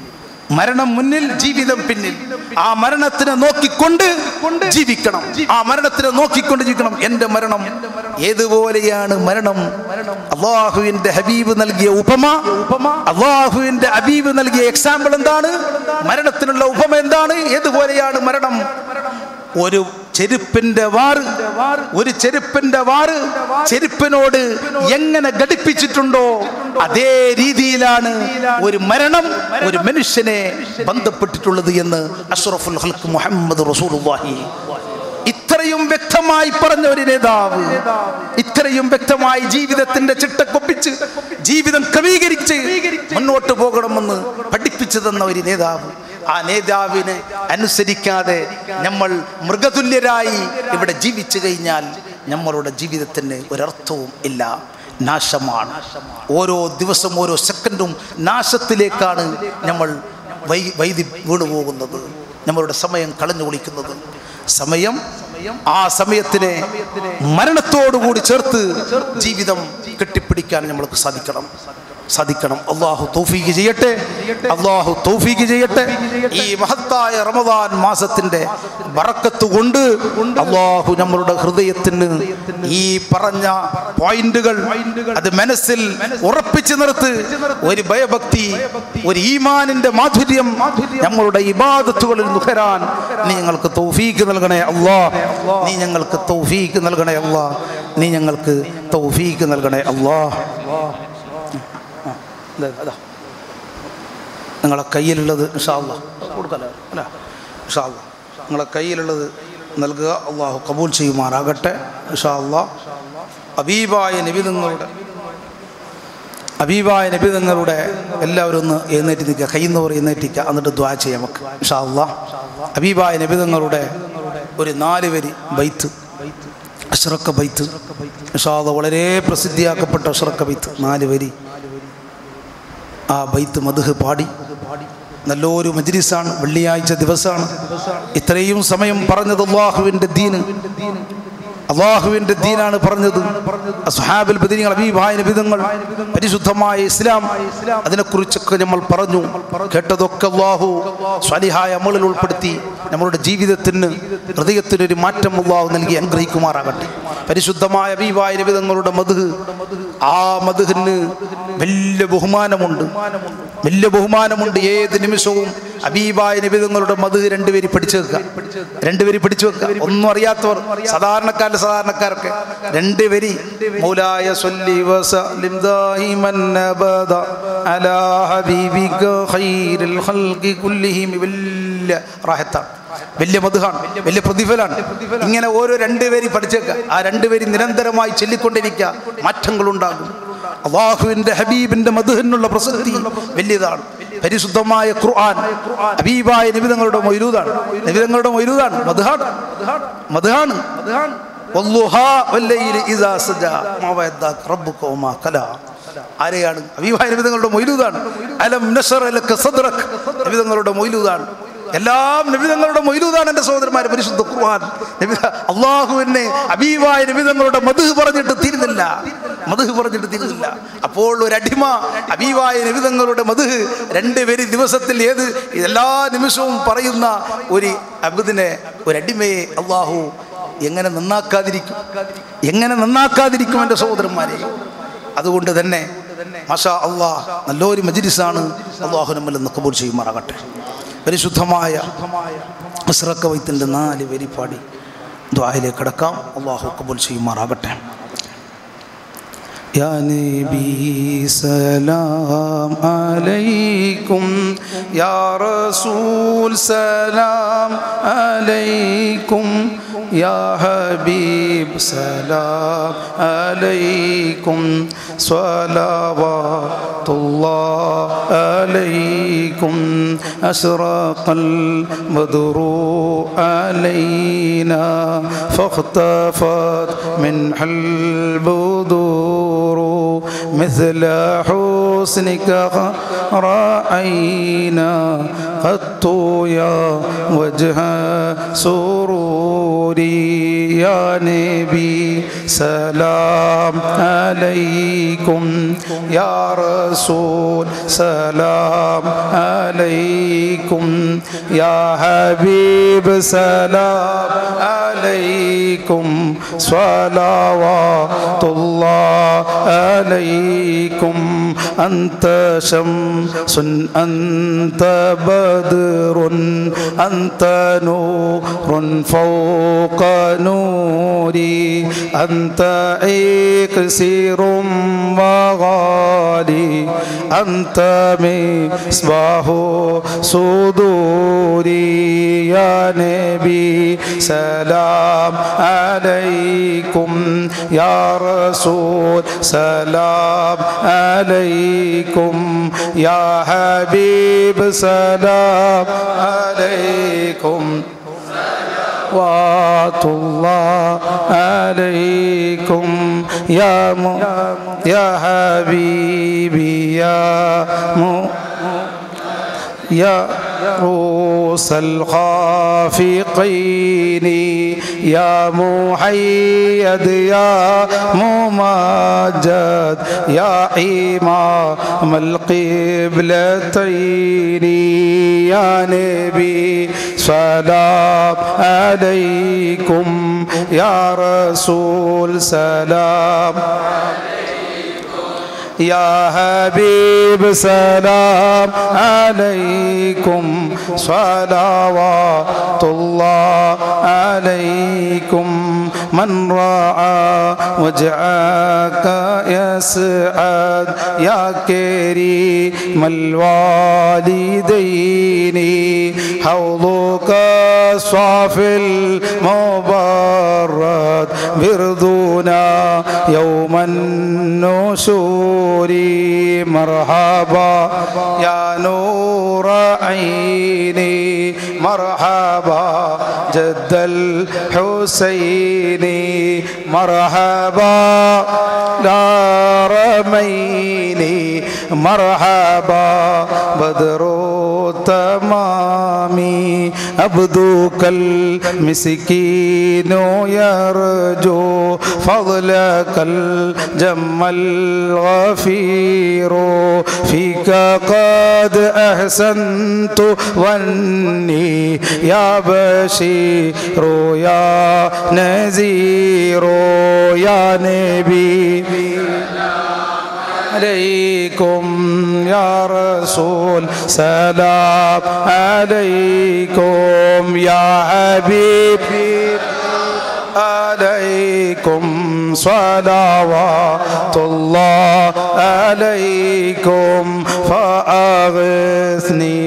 മരണം മുന്നിൽ, ജീവിതം പിന്നിൽ. ആ മരണത്തിനെ നോക്കിക്കൊണ്ട് ജീവിക്കണം. ആ മരണത്തിനെ നോക്കിക്കൊണ്ട് ജീവിക്കണം. എൻ്റെ മരണം ഏതുപോലെയാണ് മരണം? അല്ലാഹുവിന്റെ ഹബീബ് നൽകിയ ഉപമ, അല്ലാഹുവിന്റെ ഹബീബ് നൽകിയ എക്സാമ്പിൾ എന്താണ്? മരണത്തിനുള്ള ഉപമ എന്താണ്? ഏതുപോലെയാണ് മരണം? ഒരു ചെരുപ്പിന്റെ വാറ്, ഒരു ചെരുപ്പിന്റെ വാറ് ചെരുപ്പിനോട് എങ്ങനെ ഘടിപ്പിച്ചിട്ടുണ്ടോ അതേ രീതിയിലാണ് ഒരു മരണം ഒരു മനുഷ്യനെ ബന്ധപ്പെട്ടിട്ടുള്ളത് എന്ന് അഷ്റഫുൽ ഖൽഖ് മുഹമ്മദ് റസൂലുള്ളാഹി ഇത്രയും വ്യക്തമായി പറഞ്ഞ ഒരു നേതാവ്, ഇത്രയും വ്യക്തമായി ജീവിതത്തിന്റെ ചിട്ടക്കൊപ്പിച്ച് ജീവിതം ക്രമീകരിച്ച് മുന്നോട്ട് പോകണമെന്ന് പഠിപ്പിച്ചു തന്ന ഒരു നേതാവ്. ആ നേതാവിനെ അനുസരിക്കാതെ നമ്മൾ മൃഗതുല്യരായി ഇവിടെ ജീവിച്ചു കഴിഞ്ഞാൽ നമ്മളുടെ ജീവിതത്തിന് ഒരർത്ഥവും ഇല്ല. നാശമാണ്. ഓരോ ദിവസം ഓരോ സെക്കൻഡും നാശത്തിലേക്കാണ് നമ്മൾ വൈദി വീണു പോകുന്നത്. നമ്മളുടെ സമയം കളഞ്ഞു കുളിക്കുന്നത്. സമയം, ആ സമയത്തിനെ മരണത്തോടുകൂടി ചേർത്ത് ജീവിതം കെട്ടിപ്പിടിക്കാൻ നമ്മൾക്ക് സാധിക്കണം. അല്ലാഹു തൗഫീഖ് ചെയ്യട്ടെ, അല്ലാഹു തൗഫീഖ് ചെയ്യട്ടെ. ഈ മഹത്തായ റമദാൻ മാസത്തിന്റെ ബറക്കത്ത് കൊണ്ട് അല്ലാഹു നമ്മളുടെ ഹൃദയത്തിന് ഈ പറഞ്ഞ പോയിന്റുകൾ അത് മനസ്സിൽ ഉറപ്പിച്ചു നിർത്ത്. ഒരു ഭയഭക്തി, ഒരു ഈമാനിന്റെ മാധുര്യം നമ്മളുടെ ഇബാദത്തുകളിൽ നുകരാൻ നീ ഞങ്ങൾക്ക് തൗഫീഖ് നൽകണേ അല്ലാഹ്. നീ ഞങ്ങൾക്ക് തൗഫീഖ് നൽകണേ അല്ലാഹ്. നീ ഞങ്ങൾക്ക് തൗഫീഖ് നൽകണേ അല്ലാഹ്. നിങ്ങളെ കയ്യിലുള്ളത് ഇൻഷാ അല്ലാഹ് കൊടുക്കല്ലോ അല്ല, ഇൻഷാ അല്ലാഹ് നിങ്ങളെ കയ്യിലുള്ളത് നൽകുക. അല്ലാഹു കബൂൽ ചെയ്യുമാറാകട്ടെ ഇൻഷാ അല്ലാഹ്. ഹബീബായ നബി തങ്ങളുടെ എല്ലാവരും ഒന്ന് എഴുന്നേറ്റ് നിൽക്കുക, കയ്യുന്നവർ എഴുന്നേറ്റിക്കുക, എന്നിട്ട് ദുആ ചെയ്യാം നമുക്ക് ഇൻഷാ അല്ലാഹ്. ഹബീബായ നബി തങ്ങളുടെ ഒരു 4 വരി ബൈത്ത്, അഷ്റഖ ബൈത്ത് ഇൻഷാ അല്ലാഹ്, വളരെ പ്രസിദ്ധിയാക്കപ്പെട്ട അഷ്റഖ ബൈത്ത് 4 വരി. ആ ബൈത്ത് മദ്ഹ് പാടി നല്ലൊരു മജ്ലിസാണ്. വെള്ളിയാഴ്ച ദിവസമാണ്. ഇത്രയും സമയം പറഞ്ഞത് അള്ളാഹുവിന്റെ ദീനാണ് പറഞ്ഞത്. അസ്ഹാബുൽ ബദരീങ്ങൾ, ഹബീബായ നബി തങ്ങൾ, പരിശുദ്ധമായ ഇസ്ലാം, അതിനെക്കുറിച്ചൊക്കെ നമ്മൾ പറഞ്ഞു. കേട്ടതൊക്കെ അള്ളാഹു സ്വാലിഹായ അമലിൽ ഉൾപ്പെടുത്തി നമ്മളുടെ ജീവിതത്തിന്, ഹൃദയത്തിനൊരു മാറ്റം അള്ളാഹു നൽകി അനുഗ്രഹിക്കുമാറാകട്ടെ. പരിശുദ്ധമായ ഹബീബായ നബി തങ്ങളുടെ മദ്ഹ്, ആ മദ്ഹിന് വലിയ ബഹുമാനമുണ്ട്, വലിയ ബഹുമാനമുണ്ട്. ഏത് നിമിഷവും ഹബീബായ നബി തങ്ങളുടെ മദ്ഹ് 2 പേര് പഠിച്ചു വെക്കുക. ഒന്നും അറിയാത്തവർ, സാധാരണക്കാരൊക്കെ 2 വരി മൗലായ സ്വല്ലി വസല്ലിം ദായിമൻ അബദ അലാ ഹബീബിക ഖൈറുൽ ഖൽഖി കുല്ലിഹിം. വലിയ റാഹത്താണ്, വലിയ മദ്ഹാണ്, വലിയ പ്രതിഫലാണ്. ഇങ്ങനെ ഓരോ 2 വരി പഠിച്ചേക്കുക. ആ 2 വരി നിരന്തരമായി ചൊല്ലിക്കൊണ്ടിരിക്കുക, മാറ്റങ്ങളുണ്ടാകും. അല്ലാഹുവിന്റെ ഹബീബിന്റെ മദ്ഹിനുള്ള പ്രസക്തി വലിയതാണ്. പരിശുദ്ധമായ ഖുർആൻ ഹബീബായ നബി തങ്ങളുടെ മൗലൂദാണ്, മദ്ഹാണ്. വല്ലുഹാ വല്ലൈലി ഇദാ സജാ മാ വഅദ്ദക റബ്ബുക വമാ ഖലാ. ആരെയാണ്? ഹബീബായ നബി തങ്ങളുടെ മൗലൂദാണ്. അലം നശറ ലക സദ്റക നബി തങ്ങളുടെ മൗലൂദാണ്. എല്ലാം നബി തങ്ങളുടെ മൗലൂദാണ്. എൻ്റെ സഹോദരന്മാരെ, പരിശുദ്ധ ഖുർആൻ അള്ളാഹുവിനെ ഹബീബായ നബി തങ്ങളുടെ മദ്ഹ് പറഞ്ഞിട്ട് തീരുന്നില്ല. അപ്പോൾ ഒരു അടിമ ഹബീബായ നബി തങ്ങളുടെ മദ്ഹ് 2 വരി ദിവസത്തിൽ എല്ലാ നിമിഷവും പറയുന്ന ഒരു അബ്ദിനെ, ഒരു അടിമയെ അള്ളാഹു എങ്ങനെ നന്നാക്കാതിരിക്കും എൻ്റെ സഹോദരന്മാരെ. അതുകൊണ്ട് തന്നെ മാഷാ അല്ലാഹ് നല്ലൊരു മജ്ലിസാണ്. അല്ലാഹു നമ്മിൽ നിന്ന് ഖബൂൽ ചെയ്യുമാറാകട്ടെ. പരിശുദ്ധമായ അസ്റക്കവൈത്തിൻ്റെ 4 വരി പാടി ദുആയിലേക്ക് കടക്കാം. അല്ലാഹു ഖബൂൽ ചെയ്യുമാറാകട്ടെ. യാ നബി സലാം അലൈക്കും, യാ റസൂൽ സലാം അലൈക്കും, യാ ഹബീബ് സലാം അലൈക്കും, സ്വലവാത്തുല്ലാഹ് അലൈക്കും, അശ്റഖൽ ബദ്റു അലൈനാ ഫഖ്തഫത് മിൻഹൽ ബുദൂർ مثل حسنك رأينا قط يا وجه سروري. يا نبي سلام عليكم، يا رسول سلام عليكم، يا حبيب سلام عليكم، صلوات الله عليكم. أنت شمس أنت بدر أنت نور فوق نوري، أنت إكسير وغالي، أنت مصباح صدوري. يا نبي سلام عليكم، يا رسول سلام عليكم، يا حبيب سلام عليكم، صلوات الله عليكم. يا حبيبي يا روس الخافقين، يا محيد يا ممجد، يا إمام القبلتين. يا نبي سلام عليكم، يا رسول سلام، يا حبيب سلام عليكم، صلوات الله عليكم. من رأى وجهك يسعد، يا كريم الوالدين، حوضك صافي المبرد، بردنا يوم النشور. مرحبا يا نور عيني، مرحبا جد الحسين، مرحبا دارمين، مرحبا بدر التمامي. عبدك المسكين يرجو فضلك الجم الغفير، فيك قد أحسنت ظني، يا بشير يا نذير. يا نبي عليكم، يا رسول سلام عليكم، يا حبيب عليكم، صلوات الله عليكم. فأغثني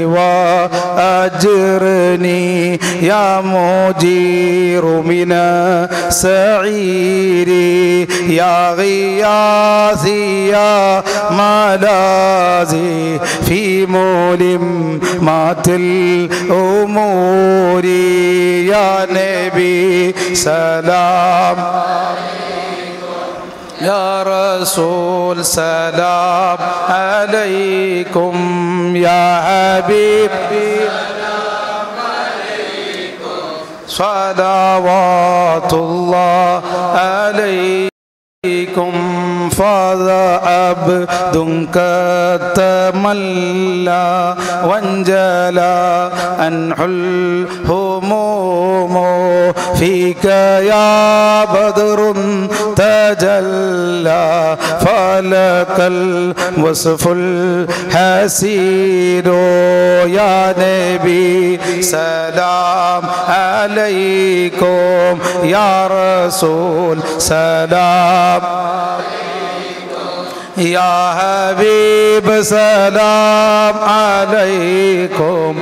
وأجرني يا مجير من سعير، يا غياثي يا ملاذي في ملمات الأمور. يا نبي سلام يا رسول سلام عليكم، يا حبيب سلام عليكم، صلوات الله عليكم. فاذا عبد تملى وانجلى عنه الهموم، فيك يا بدر تجلى فلك الوصف الحسين يا نبي سلام عليكم يا رسول سلام يا حبيب سلام عليكم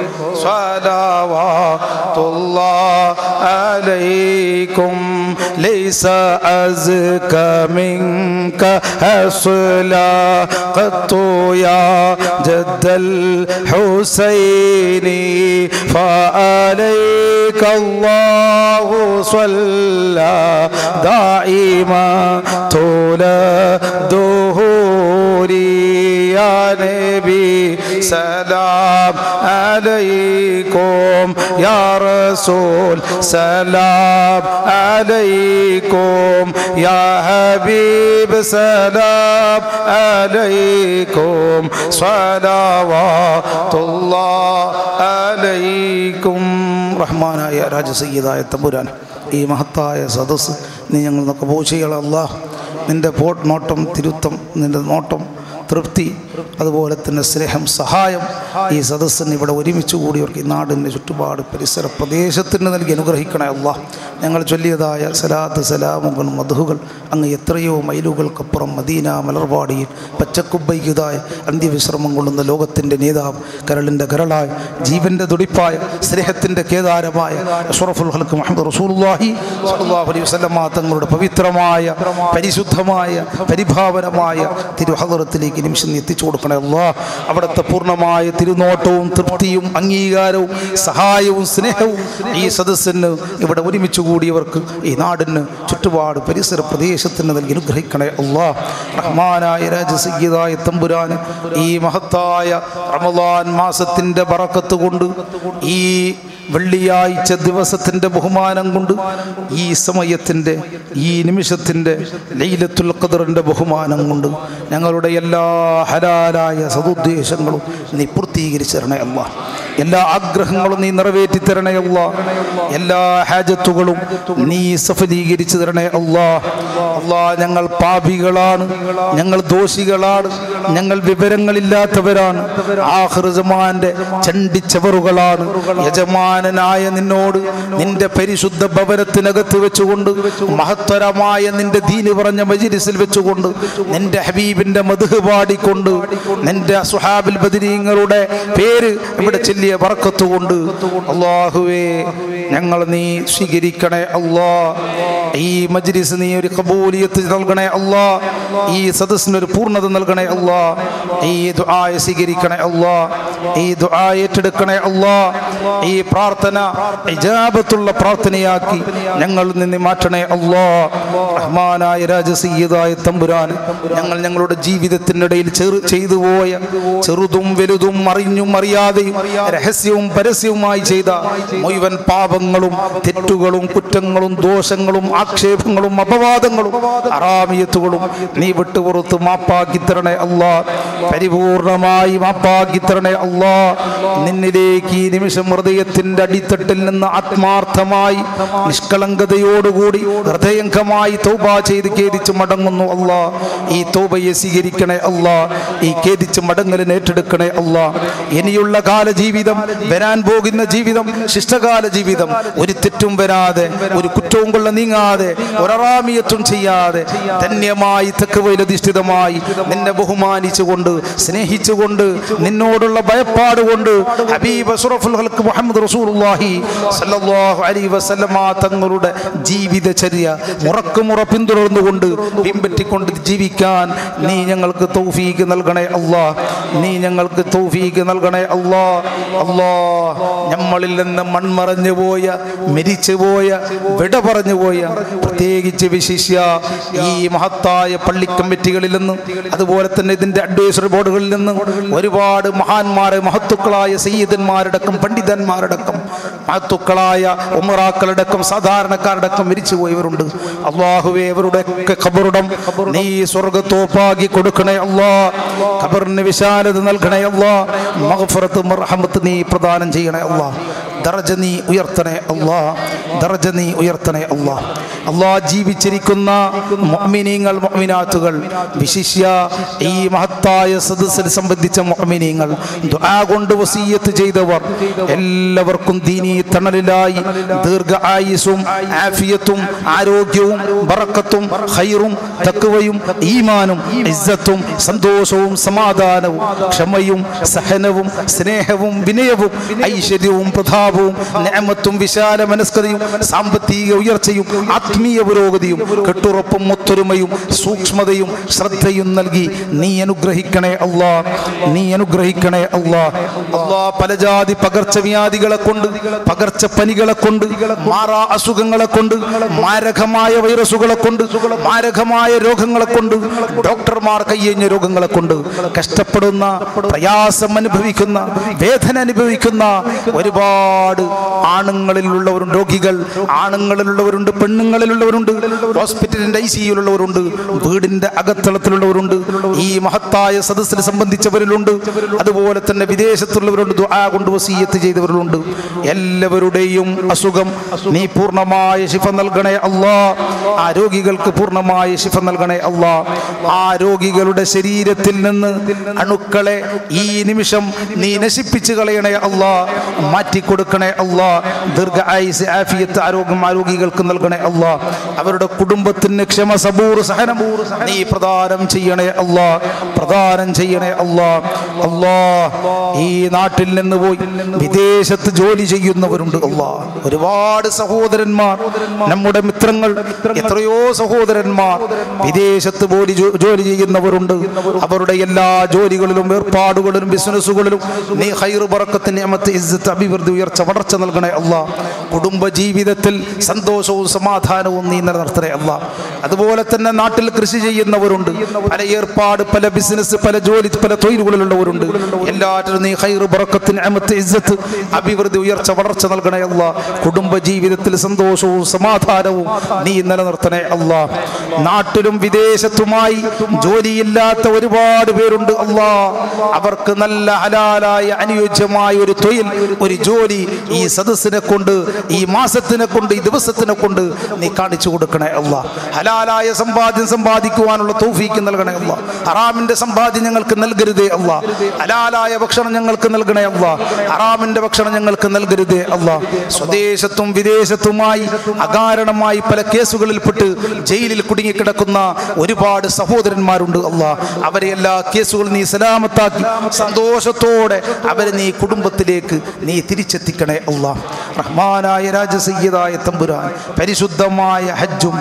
صلوات الله عليكم ليس أزكى منك أصلا قط يا جد الحسين فعليك الله صلى دائما طول يا نبي سلام عليكم يا رسول سلام عليكم يا حبيب سلام عليكم صلوات الله عليكم റഹ്മാനായ രാജസയ്യിദായ തമ്പുരാൻ ഈ മഹത്തായ സദസ്സ് നീ ഞങ്ങൾ കബൂൽ ചെയ്യണം അല്ലാഹ്. നിൻ്റെ നോട്ടം തിരുത്തം, നിൻ്റെ നോട്ടം തൃപ്തി, അതുപോലെ തന്നെ സ്നേഹം, സഹായം ഈ സദസ്സിന് ഇവിടെ ഒരുമിച്ച് കൂടിയവർക്ക് ഈ നാടിൻ്റെ ചുറ്റുപാട് പരിസര പ്രദേശത്തിന് നൽകി അനുഗ്രഹിക്കണേ അല്ലാഹ്. ഞങ്ങൾ ചൊല്ലിയതായ സലാത്ത് സലാമുകൾ മധുഹുകൾ അങ്ങ് എത്രയോ മൈലുകൾക്കപ്പുറം മദീന മലർവാടിയിൽ പച്ചക്കുബൈതായ അന്ത്യവിശ്രമം കൊള്ളുന്ന ലോകത്തിൻ്റെ നേതാവ്, കരളിൻ്റെ കരളായ ജീവൻ്റെ തുടിപ്പായ സ്നേഹത്തിൻ്റെ കേദാരമായ അഷ്റഫുൽ ഖൽഖ് മുഹമ്മദ് റസൂലുള്ളാഹി സ്വല്ലല്ലാഹു അലൈഹി വസല്ലം തങ്ങളുടെ പവിത്രമായ പരിശുദ്ധമായ പരിഭാവനമായ തിരുഹദറത്തിലേക്ക് നിമിഷം എത്തിച്ചു കൊടുക്കണേ അല്ലാഹ്. അവിടുത്തെ പൂർണ്ണമായ തിരുനോട്ടവും തൃപ്തിയും അംഗീകാരവും സഹായവും സ്നേഹവും ഈ സദസ്സിന് ഇവിടെ ഒരുമിച്ച് കൂടിയവർക്ക് ഈ നാടിന് ചുറ്റുപാട് പരിസര പ്രദേശത്തിന് നൽകി അനുഗ്രഹിക്കണേ അല്ലാഹ്. റഹ്മാനായ രാജസയ്യിദായ തമ്പുരാൻ ഈ മഹത്തായ റമളാൻ മാസത്തിൻ്റെ ബറക്കത്ത് കൊണ്ട്, ഈ വെള്ളിയാഴ്ച ദിവസത്തിൻ്റെ ബഹുമാനം കൊണ്ട്, ഈ സമയത്തിൻ്റെ ഈ നിമിഷത്തിൻ്റെ ലൈലത്തുൽ ഖദ്റിൻ്റെ ബഹുമാനം കൊണ്ട് ഞങ്ങളുടെ എല്ലാ ഹലാലായ സദുദ്ദേശങ്ങളും നീ പൂർത്തീകരിച്ചു തരണേ അല്ലാഹ്. എല്ലാ ആഗ്രഹങ്ങളും നീ നിറവേറ്റി തരണേ അല്ലാഹ്. എല്ലാ ഹാജത്തുകളും നീ സഫലീകരിച്ചു തരണേ അല്ലാഹ്. അല്ലാഹ്, ഞങ്ങൾ പാപികളാണ്, ഞങ്ങൾ ദോഷികളാണ്, ഞങ്ങൾ വിവരങ്ങളില്ലാത്തവരാണ്, ആഖിർ സമാന്റെ ചണ്ടിച്ചവറുകളാണ്. യജമാനനായ നിന്നോട് നിന്റെ പരിശുദ്ധ ഭവനത്തിനകത്ത് വെച്ചുകൊണ്ട്, മഹത്തരമായ നിന്റെ ദീന് പറഞ്ഞ മജ്ലിസിൽ വെച്ചുകൊണ്ട്, നിന്റെ ഹബീബിന്റെ മദ്ഹ് പാടിക്കൊണ്ട്, നിന്റെ സുഹാബിൽ ബദരീങ്ങളുടെ പേര് ഇവിടെ ചൊല്ലിയ ബർക്കത്ത് കൊണ്ട് അല്ലാഹുവേ ഞങ്ങൾ നീ സ്വീകരിക്കണേ അല്ലാഹ്. ഈ മജ്ലിസ് നീ ഒരു ഖബൂലിയത്ത് നൽകണേ അല്ലാഹ്. ഈ സദസ്സിന് ഒരു പൂർണ്ണത നൽകണേ അല്ലാഹ്. ഈ ദുആ സ്വീകരിക്കണേ അല്ലാഹ്. ഈ ദുആ ഏറ്റെടുക്കണേ അല്ലാഹ്. ഈ പ്രാർത്ഥന ഇജാബത്തുള്ള പ്രാർത്ഥനയാക്കി ഞങ്ങൾ നിന്ന് മാറ്റണേ അല്ലാഹ്. റഹ്മാനായ രാജസയ്യിദായ തമ്പുരാൻ, ഞങ്ങൾ ഞങ്ങളുടെ ജീവിതത്തിനിടയിൽ ചെയ്തു പോയ ചെറുതും വലുതും അറിഞ്ഞും അറിയാതെയും രഹസ്യവും പരസ്യവുമായി ചെയ്ത മുഴുവൻ പാപങ്ങളും തെറ്റുകളും കുറ്റങ്ങളും ദോഷങ്ങളും ആക്ഷേപങ്ങളും അപവാദങ്ങളും ഹറാമിയത്തുകളും നീ വിട്ടുപുറത്ത് മാപ്പാക്കി തരണേ അല്ലാഹ്. പരിപൂർണമായി മാപ്പാക്കി തരണേ അല്ലാഹ്. നിന്നിലേക്ക് ഈ നിമിഷം ഹൃദയത്തിന്റെ അടിത്തട്ടിൽ നിന്ന് ആത്മാർത്ഥമായി നിഷ്കളങ്കതയോടുകൂടി ഹൃദയംഗമായി തൗബ ചെയ്ത് ഖേദിച്ച് മടങ്ങുന്നു അല്ലാഹ്. ഈ തൗബയെ സ്വീകരിക്കണേ അല്ലാഹ്. ഈ ഖേദിച്ച് മടങ്ങലിനെ ഏറ്റെടുക്കണേ അല്ലാഹ്. ഇനിയുള്ള കാല ജീവിതം, വരാൻ പോകുന്ന ജീവിതം, ശിഷ്ടകാല ജീവിതം ഒരു തെറ്റും വരാതെ, ഒരു കുറ്റവും കൊള്ള നീങ്ങാതെ, ഒരറാമിയത്തും ചെയ്യാതെ ധന്യമായി തഖ്വയിലധിഷ്ഠിതമായി നിന്നെ ബഹുമാനിച്ചുകൊണ്ട് സ്നേഹിച്ചുകൊണ്ട് നിന്നോടുള്ള ഭയപ്പാട് കൊണ്ട് ഹബീബ് അഷ്റഫുൽ ഖൽഖ് മുഹമ്മദ് റസൂലുള്ളാഹി സ്വല്ലല്ലാഹു അലൈഹി വസല്ലം തങ്ങളുടെ ജീവിതചര്യ മുറക്കുമുറ പിന്തുടർന്നുകൊണ്ട് പിൻപറ്റിക്കൊണ്ട് ജീവിക്കാൻ നീ ഞങ്ങൾക്ക് തൗഫീഖ് നൽകണേ അല്ലാഹ്. നീ ഞങ്ങൾക്ക് തൗഫീഖ് നൽകണേ അല്ലാഹ്. അല്ലാഹ്, നമ്മളിൽ നിന്ന് മൺമറഞ്ഞു പോയ, മരിച്ചുപോയ, വിട പറഞ്ഞു പോയ, പ്രത്യേകിച്ച് വിശിഷ്യ ഈ മഹത്തായ പള്ളി കമ്മിറ്റികളിൽ നിന്നും അതുപോലെ തന്നെ ഇതിൻ്റെ അഡ്വൈസറി ബോർഡുകളിൽ നിന്നും ഒരുപാട് മഹാന്മാരെ, മഹത്തുക്കളായ സയ്യിദന്മാരടക്കം പണ്ഡിതന്മാരടക്കം മഹത്തുക്കളായ ഉമറാക്കളടക്കം സാധാരണക്കാരടക്കം മരിച്ചു പോയവരുണ്ട്. അല്ലാഹുവേ, അവരുടെ ഒക്കെ ഖബറിടം നീ സ്വർഗ്ഗത്തോപ്പാക്കി കൊടുക്കണേ അല്ലാഹ്. ഖബറിന് വിശാലത നൽകണേ അല്ലാഹ്. മഗ്ഫിറത്ത് മർഹമത്ത് നീ പ്രദാനം ചെയ്യണേ അല്ലാഹ്. ദർജ നീ ഉയർത്തണേ അല്ലാ, ദർജ നീ ഉയർത്തണേ അല്ലാ. അല്ലാ, ജീവിച്ചിരിക്കുന്ന മുഅ്മിനീങ്ങൾ മുഅ്മിനാത്തുകൾ, വിശിഷ്യ ഈ മഹത്തായ സദസ്സിൽ സംബന്ധിച്ച മുഅ്മിനീങ്ങൾ, ദുആ കൊണ്ട് വസിയ്യത്ത് ചെയ്തവർ എല്ലാവർക്കും ദീനീ തണലിലായി ദീർഘ ആയുസ്സും ആഫിയത്തും ആരോഗ്യവും ബറക്കത്തും ഖൈറും തഖ്വയും ഈമാനും ഇസ്സത്തും സന്തോഷവും സമാധാനവും ക്ഷമയും സഹനവും സ്നേഹവും വിനയവും ഐശ്വര്യവും പ്രതാപവും നിഅമത്തും വിശാല മനസ്കതയും സാമ്പത്തിക ഉയർച്ചയും ആത്മീയ പുരോഗതിയും കെട്ടുറപ്പും ഒത്തൊരുമയും സൂക്ഷ്മതയും ശ്രദ്ധയും നൽകി നീ അനുഗ്രഹിക്കണേ അല്ലാ, നീ അനുഗ്രഹിക്കണേ അല്ലാ. അല്ലാ, പല ജാതി പകർച്ചവ്യാധികളെ കൊണ്ട്, പകർച്ചപ്പനികളെ കൊണ്ട്, മാറാ അസുഖങ്ങളെ കൊണ്ട്, മാരകമായ വൈറസുകളെ കൊണ്ട്, മാരകമായ രോഗങ്ങളെ കൊണ്ട്, ഡോക്ടർമാർ കയ്യഞ്ഞ രോഗങ്ങളെ കൊണ്ട് കഷ്ടപ്പെടുന്ന, പ്രയാസം അനുഭവിക്കുന്ന, വേദന അനുഭവിക്കുന്ന ഒരുപാട് ആണുങ്ങളിലുള്ളവരുണ്ട്, രോഗികൾ ആണുങ്ങളിലുള്ളവരുണ്ട്, പെണ്ണുങ്ങളിലുള്ളവരുണ്ട്, ഹോസ്പിറ്റലിന്റെ ICUയിലുള്ളവരുണ്ട്, വീടിന്റെ അകത്തളത്തിലുള്ളവരുണ്ട്, ഈ മഹത്തായ സദസ്സിനെ സംബന്ധിച്ചവരിലുണ്ട്, അതുപോലെ തന്നെ വിദേശത്തുള്ളവരുണ്ട്, ദുആ കൊണ്ട് വസിയ്യത്ത് ചെയ്തവരിലുണ്ട്. എല്ലാവരുടെയും അസുഖം നീ പൂർണ്ണമായ ശിഫ നൽകണേ അല്ലാ. ആ രോഗികൾക്ക് പൂർണ്ണമായ ശിഫ നൽകണേ അല്ലാ. ആ രോഗികളുടെ ശരീരത്തിൽ നിന്ന് അണുക്കളെ ഈ നിമിഷം നീ നശിപ്പിച്ചു കളയണേ അല്ലാ, മാറ്റിക്കൊടുക്കണേ അല്ലാ. ദീർഘ ആയുസ് ആഫിയത്ത് ആരോഗ്യം ആ രോഗികൾക്ക് നൽകണേ അല്ലാ. അവരുടെ കുടുംബത്തിന് ക്ഷമ സബൂർ സഹനം നീ പ്രദാനം ചെയ്യണേ അല്ലാ, പ്രദാനം ചെയ്യണേ അല്ലാ. അല്ലാ, ഈ നാട്ടിൽ നിന്ന് പോയി വിദേശത്ത് ജോലി ചെയ്യുന്നവരുണ്ട് അല്ലാ. ഒരുപാട് സഹോദരന്മാർ, നമ്മുടെ മിത്രങ്ങൾ, എത്രയോ സഹോദരന്മാർ വിദേശത്ത് പോയി ജോലി ചെയ്യുന്നവരുണ്ട്. അവരുടെ എല്ലാ ജോലികളിലും ഏർപ്പാടുകളിലും ബിസിനസ്സുകളിലും നീ ഖൈർ ബറക്കത്ത് നിഅമത്ത് ഇസ്സത്ത് അഭിവൃദ്ധി ഉയർച്ച വളർച്ച നൽകണേ അല്ലാ. കുടുംബ ജീവിതത്തിൽ സന്തോഷവും സമാധാനവും നീ നിലനിർത്തണേ അല്ലാ. അതുപോലെ തന്നെ നാട്ടിൽ കൃഷി ചെയ്യുന്നവരുണ്ട്, പല ഏർപ്പാട്, പല ബിസിനസ്, പല ജോലി, പല തൊഴിലുകളിലുള്ളവരുണ്ട്. എല്ലാറ്റിലും നീ ഖൈർ ബറക്കത്ത് നിഅമത്ത് ഇസ്സത്ത് അഭിവൃദ്ധി ഉയർച്ച വളർച്ച നൽകണേ അല്ലാ. കുടുംബ ജീവിതത്തിൽ സന്തോഷവും സമാധാനവും നീ നിലനിർത്തണേ അല്ലാ. നാട്ടിലും വിദേശത്തുമായി ജോലിയില്ലാത്ത ഒരുപാട് പേരുണ്ട് അല്ലാ. അവർക്ക് നല്ല ഹലാലായ അനുയോജ്യമായ ഒരു തൊഴിൽ, ഒരു ജോലി ഈ സദസ്സിനെ കൊണ്ട്, ഈ മാസത്തിനെ കൊണ്ട്, ഈ ദിവസത്തിനെ കൊണ്ട് നീ കാണിച്ചു കൊടുക്കണേ അല്ലാ. ഹലാലായ സമ്പാദ്യം സമ്പാദിക്കുവാനുള്ള തൗഫീക്ക് നൽകണേ അല്ലാ. ഹറാമിന്റെ സമ്പാദ്യം ഞങ്ങൾക്ക് നൽകരുതേ അല്ലാ. ഹലാലായ ഭക്ഷണം ഞങ്ങൾക്ക് നൽകണേ അല്ലാ. ഹറാമിന്റെ ഭക്ഷണം ഞങ്ങൾക്ക് നൽകരുതേ അല്ലാ. സ്വദേശത്തും വിദേശത്തുമായി അകാരണമായി പല കേസുകളിൽപ്പെട്ട് ജയിലിൽ കുടുങ്ങിക്കിടക്കുന്ന ഒരുപാട് സഹോദരന്മാരുണ്ട് അല്ലാ. അവരെ എല്ലാ കേസുകളും നീ സലാമത്താക്കി സന്തോഷത്തോടെ അവരെ നീ കുടുംബത്തിലേക്ക് നീ തിരിച്ചെത്തിക്കണേ അല്ലാ. റഹ്മാനായ രാജസയ്യിദായ തമ്പുരാൻ, പരിശുദ്ധമായ ഹജ്ജും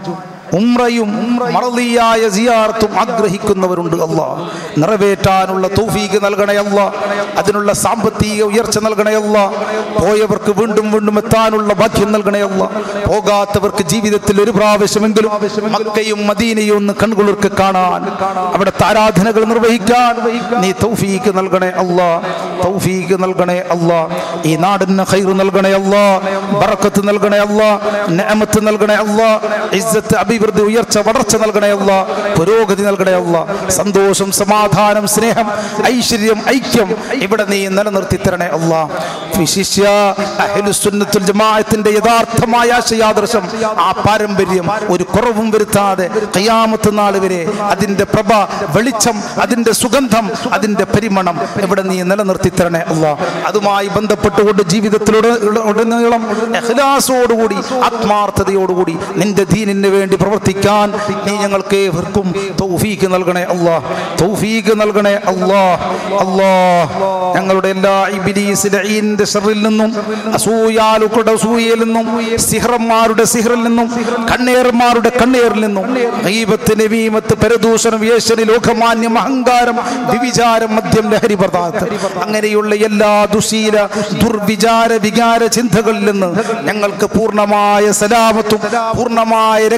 ഉംറയും മർദിയായ സിയാറത്തും ആഗ്രഹിക്കുന്നവരുണ്ട് അല്ലാ. നിറവേറ്റാനുള്ള തൗഫീഖ് നൽകണേ അല്ലാ. അതിനുള്ള സാമ്പത്തിക ഉയർച്ച നൽകണേ അല്ലാ. പോയവർക്ക് വീണ്ടും വീണ്ടും എത്താനുള്ള ഭാഗ്യം നൽകണേ അല്ലാ. പോകാത്തവർക്ക് ജീവിതത്തിൽ ഒരു പ്രാവശ്യമെങ്കിലും മക്കയും മദീനയും ഒന്ന് കൺകുളിർക്ക് കാണാൻ, അവിടുത്തെ ആരാധനകൾ നിർവഹിക്കാൻ നീ തൗഫീഖ് നൽകണേ അല്ലാ. തൗഫീഖ് നൽകണേ അല്ലാ. ഈ നാടിന് ഖൈർ നൽകണേ അല്ലാ, ബറക്കത്ത് നൽകണേ അല്ലാ, നിഅമത്ത് നൽകണേ അല്ലാ, ഇസ്സത്ത് അഭിവൃദ്ധി ഉയർച്ച വളർച്ച നൽകണേ അല്ലാ, പുരോഗതി നൽകണേ അല്ലാ. സന്തോഷം, സമാധാനം, സ്നേഹം, ഐശ്വര്യം, ഐക്യം ഇവിടെ നീ നിലനിർത്തി തരണേ അല്ലാ. വിശിഷ്യ അഹ്ലുസുന്നത്തുൽ ജമാഅത്തിന്റെ യഥാർത്ഥമായ ആശയാദർശം, ആ പാരമ്പര്യം ഒരു കുറവും വരുത്താതെ ഖിയാമത്ത് നാൾ വരെ അതിന്റെ പ്രഭ, വെളിച്ചം, അതിന്റെ സുഗന്ധം, അതിന്റെ പരിമളം ഇവിടെ നീ നിലനിർത്തി തരണേ അല്ലാ. അതുമായി ബന്ധപ്പെട്ടുകൊണ്ട് ജീവിതത്തിലുടനീളം ഇഖ്ലാസോടുകൂടി ആത്മാർത്ഥതയോടുകൂടി നിന്റെ ദീനിന് വേണ്ടി പ്രവർത്തിക്കാൻ നീ ഞങ്ങൾക്ക് ഏവർക്കും തൗഫീഖ് നൽകണേ അല്ലാ. തൗഫീഖ് നൽകണേ അല്ലാ. അല്ലാ, ഞങ്ങളുടെ എല്ലാ ഇബ്ലീസ് ലഈനിന്റെ ശർറിൽ നിന്നും, അസൂയാലുക്കളുടെ അസൂയയിൽ നിന്നും, സിഹ്റന്മാരുടെ സിഹ്റിൽ നിന്നും, കണ്ണേർമാരുടെ കണ്ണേറിൽ നിന്നും, ഗീബത്ത്, നമീമത്ത്, പരദൂഷണം, വേശ്യനി, ലോകമാന്യം, അഹങ്കാരം, വിവിചാരം, മദ്യം, ലഹരി പദാർത്ഥം, അങ്ങനെയുള്ള എല്ലാ ദുശീല, ദുർവിചാര, വികാര ചിന്തകളിൽ നിന്ന് ഞങ്ങൾക്ക് പൂർണ്ണമായ സലാമത്തും പൂർണ്ണമായ രക്ഷയും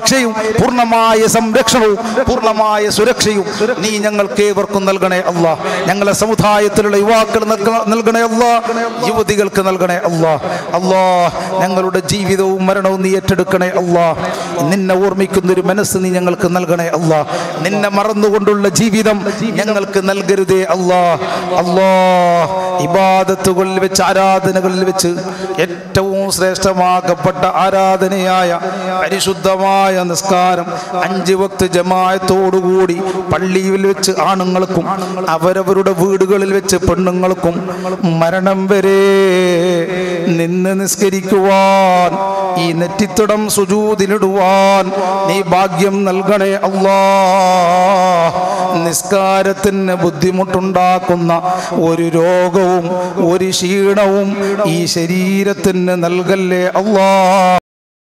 പൂർണ്ണമായ സംരക്ഷണവും പൂർണ്ണമായ സുരക്ഷയും നീ ഞങ്ങൾക്ക് ഏവർക്കും നൽകണേ അല്ലാഹ്. ഞങ്ങളെ സമുദായത്തിലുള്ള യുവാക്കൾ നൽകണേ അല്ലാഹ്, യുവതികൾക്ക് നൽകണേ അല്ലാഹ്. അല്ലാഹ് ഞങ്ങളുടെ ജീവിതവും മരണവും നീ ഏറ്റെടുക്കണേ അല്ലാഹ്. നിന്നെ ഓർമ്മിക്കുന്നൊരു മനസ്സ് നീ ഞങ്ങൾക്ക് നൽകണേ അല്ലാഹ്. നിന്നെ മറന്നുകൊണ്ടുള്ള ജീവിതം ഞങ്ങൾക്ക് നൽകരുതേ അല്ലാഹ്. അല്ലാഹ് ഇബാദത്തുകളിൽ വെച്ച്, ആരാധനകളിൽ വെച്ച് ഏറ്റവും ശ്രേഷ്ഠമാക്കപ്പെട്ട ആരാധനയായ പരിശുദ്ധമായ നിസ്കാരം 5 വക്ത് ജമാഅത്തോടുകൂടി പള്ളിയിൽ വെച്ച് ആണുങ്ങൾക്കും അവരവരുടെ വീടുകളിൽ വെച്ച് പെണ്ണുങ്ങൾക്കും മരണം വരെ നിന്ന് നിസ്കരിക്കുവാൻ, ഈ നെറ്റിത്തടം സുജൂദിലിടുവാൻ നീ ഭാഗ്യം നൽകണേ അല്ലാഹ്. നിസ്കാരത്തിന് ബുദ്ധിമുട്ടുണ്ടാക്കുന്ന ഒരു രോഗവും ഒരു ക്ഷീണവും ഈ ശരീരത്തിന് നൽകല്ലേ അല്ലാഹ്.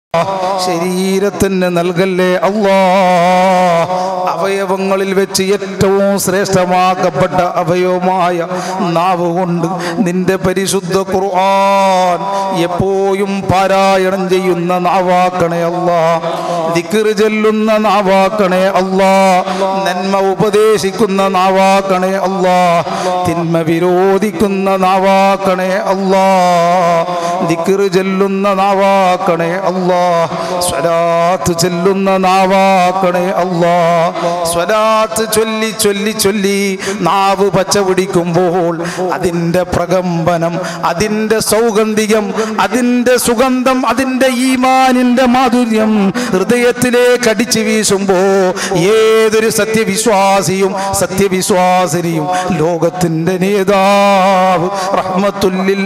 ശരീരത്തിന് നൽകല്ലേ അല്ലാഹ്. അവയവങ്ങളിൽ വെച്ച് ഏറ്റവും ശ്രേഷ്ഠമാക്കപ്പെട്ട അവയവമായ നാവ് കൊണ്ട് നിന്റെ പരിശുദ്ധ ഖുർആൻ എപ്പോഴും പാരായണം ചെയ്യുന്ന നാവാക്കണേ അല്ലാഹ്. ദിക്ർ ചൊല്ലുന്ന നാവാക്കണേ അല്ലാഹ്. നന്മ ഉപദേശിക്കുന്ന നാവാക്കണേ അല്ലാഹ്. തിന്മ വിരോധിക്കുന്ന നാവാക്കണേ അല്ലാഹ്. ദിക്ർ ചൊല്ലുന്ന നാവാക്കണേ അല്ലാഹ്. സ്വലാത്ത് ചൊല്ലുന്ന നാവാക്കണേ അല്ലാഹ്. സ്വലാത്ത് ചൊല്ലി ചൊല്ലി ചൊല്ലി നാവ് പച്ച പിടിക്കുമ്പോൾ അതിൻ്റെ പ്രകമ്പനം, അതിൻ്റെ സൗഗന്ധികം, അതിൻ്റെ സുഗന്ധം, അതിൻ്റെ ഈമാനിൻ്റെ മാധുര്യം ഹൃദയത്തിലേക്ക് അടിച്ചു വീശുമ്പോ ഏതൊരു സത്യവിശ്വാസിയും സത്യവിശ്വാസിനിയും ലോകത്തിൻ്റെ നേതാവ് റഹ്മത്തുൽ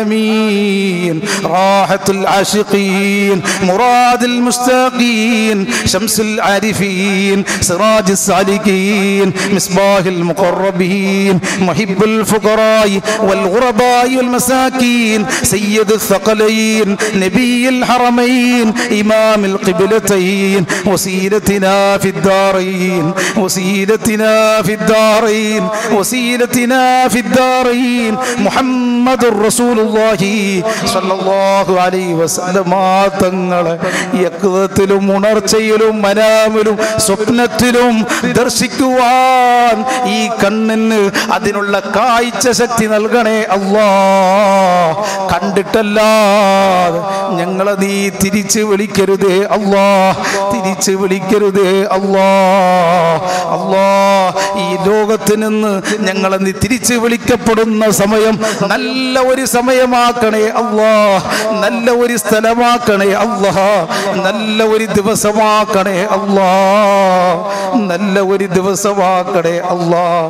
ആലമീൻ, റാഹത്തുൽ ആശിഖീൻ, മുറാദുൽ മുസ്തഖീൻ, ശംസുൽ ആരിഫീൻ, സിറാജുൽ സാലിഖീൻ, മിസ്ബാഹുൽ മുഖറബീൻ, മുഹിബ്ബുൽ ഫുഖറാഇ വൽ ഗുറബാഇ വൽ മസാകീൻ, സയ്യിദുൽ ثقلين نبي الحرمين إمام القبلتين وسيلتنا في الدارين وسيلتنا في الدارين وسيلتنا في الدارين محمد رسول الله صلى الله عليه وسلم. തങ്ങളെ യഖ്ദത്തിലും ഉണർച്ചയിലും മനാമിലും സ്വപ്നത്തിലും ദർശിക്കുവാൻ ഈ കണ്ണിന് അതിനുള്ള കാഴ്ച ശക്തി നൽകണേ അല്ലാഹ്. കണ്ടിട്ടല്ലാതെ ഞങ്ങളെ നീ തിരിച്ച് വിളിക്കരുതേ അല്ലാഹ്. തിരിച്ച് വിളിക്കരുതേ അല്ലാഹ്. അല്ലാഹ് ഈ ലോകത്ത് നിന്ന് ഞങ്ങളെ നീ തിരിച്ച് വിളിക്കപ്പെടുന്ന സമയം നല്ല ഒരു സമയമാക്കണേ അല്ലാഹ്. നല്ല ഒരു സ്ഥലമാക്കണേ അല്ലാഹ്. നല്ല ഒരു ദിവസമാക്കണേ അല്ലാഹ്. നല്ല ഒരു ദിവസമാക്കണേ അല്ലാഹ്.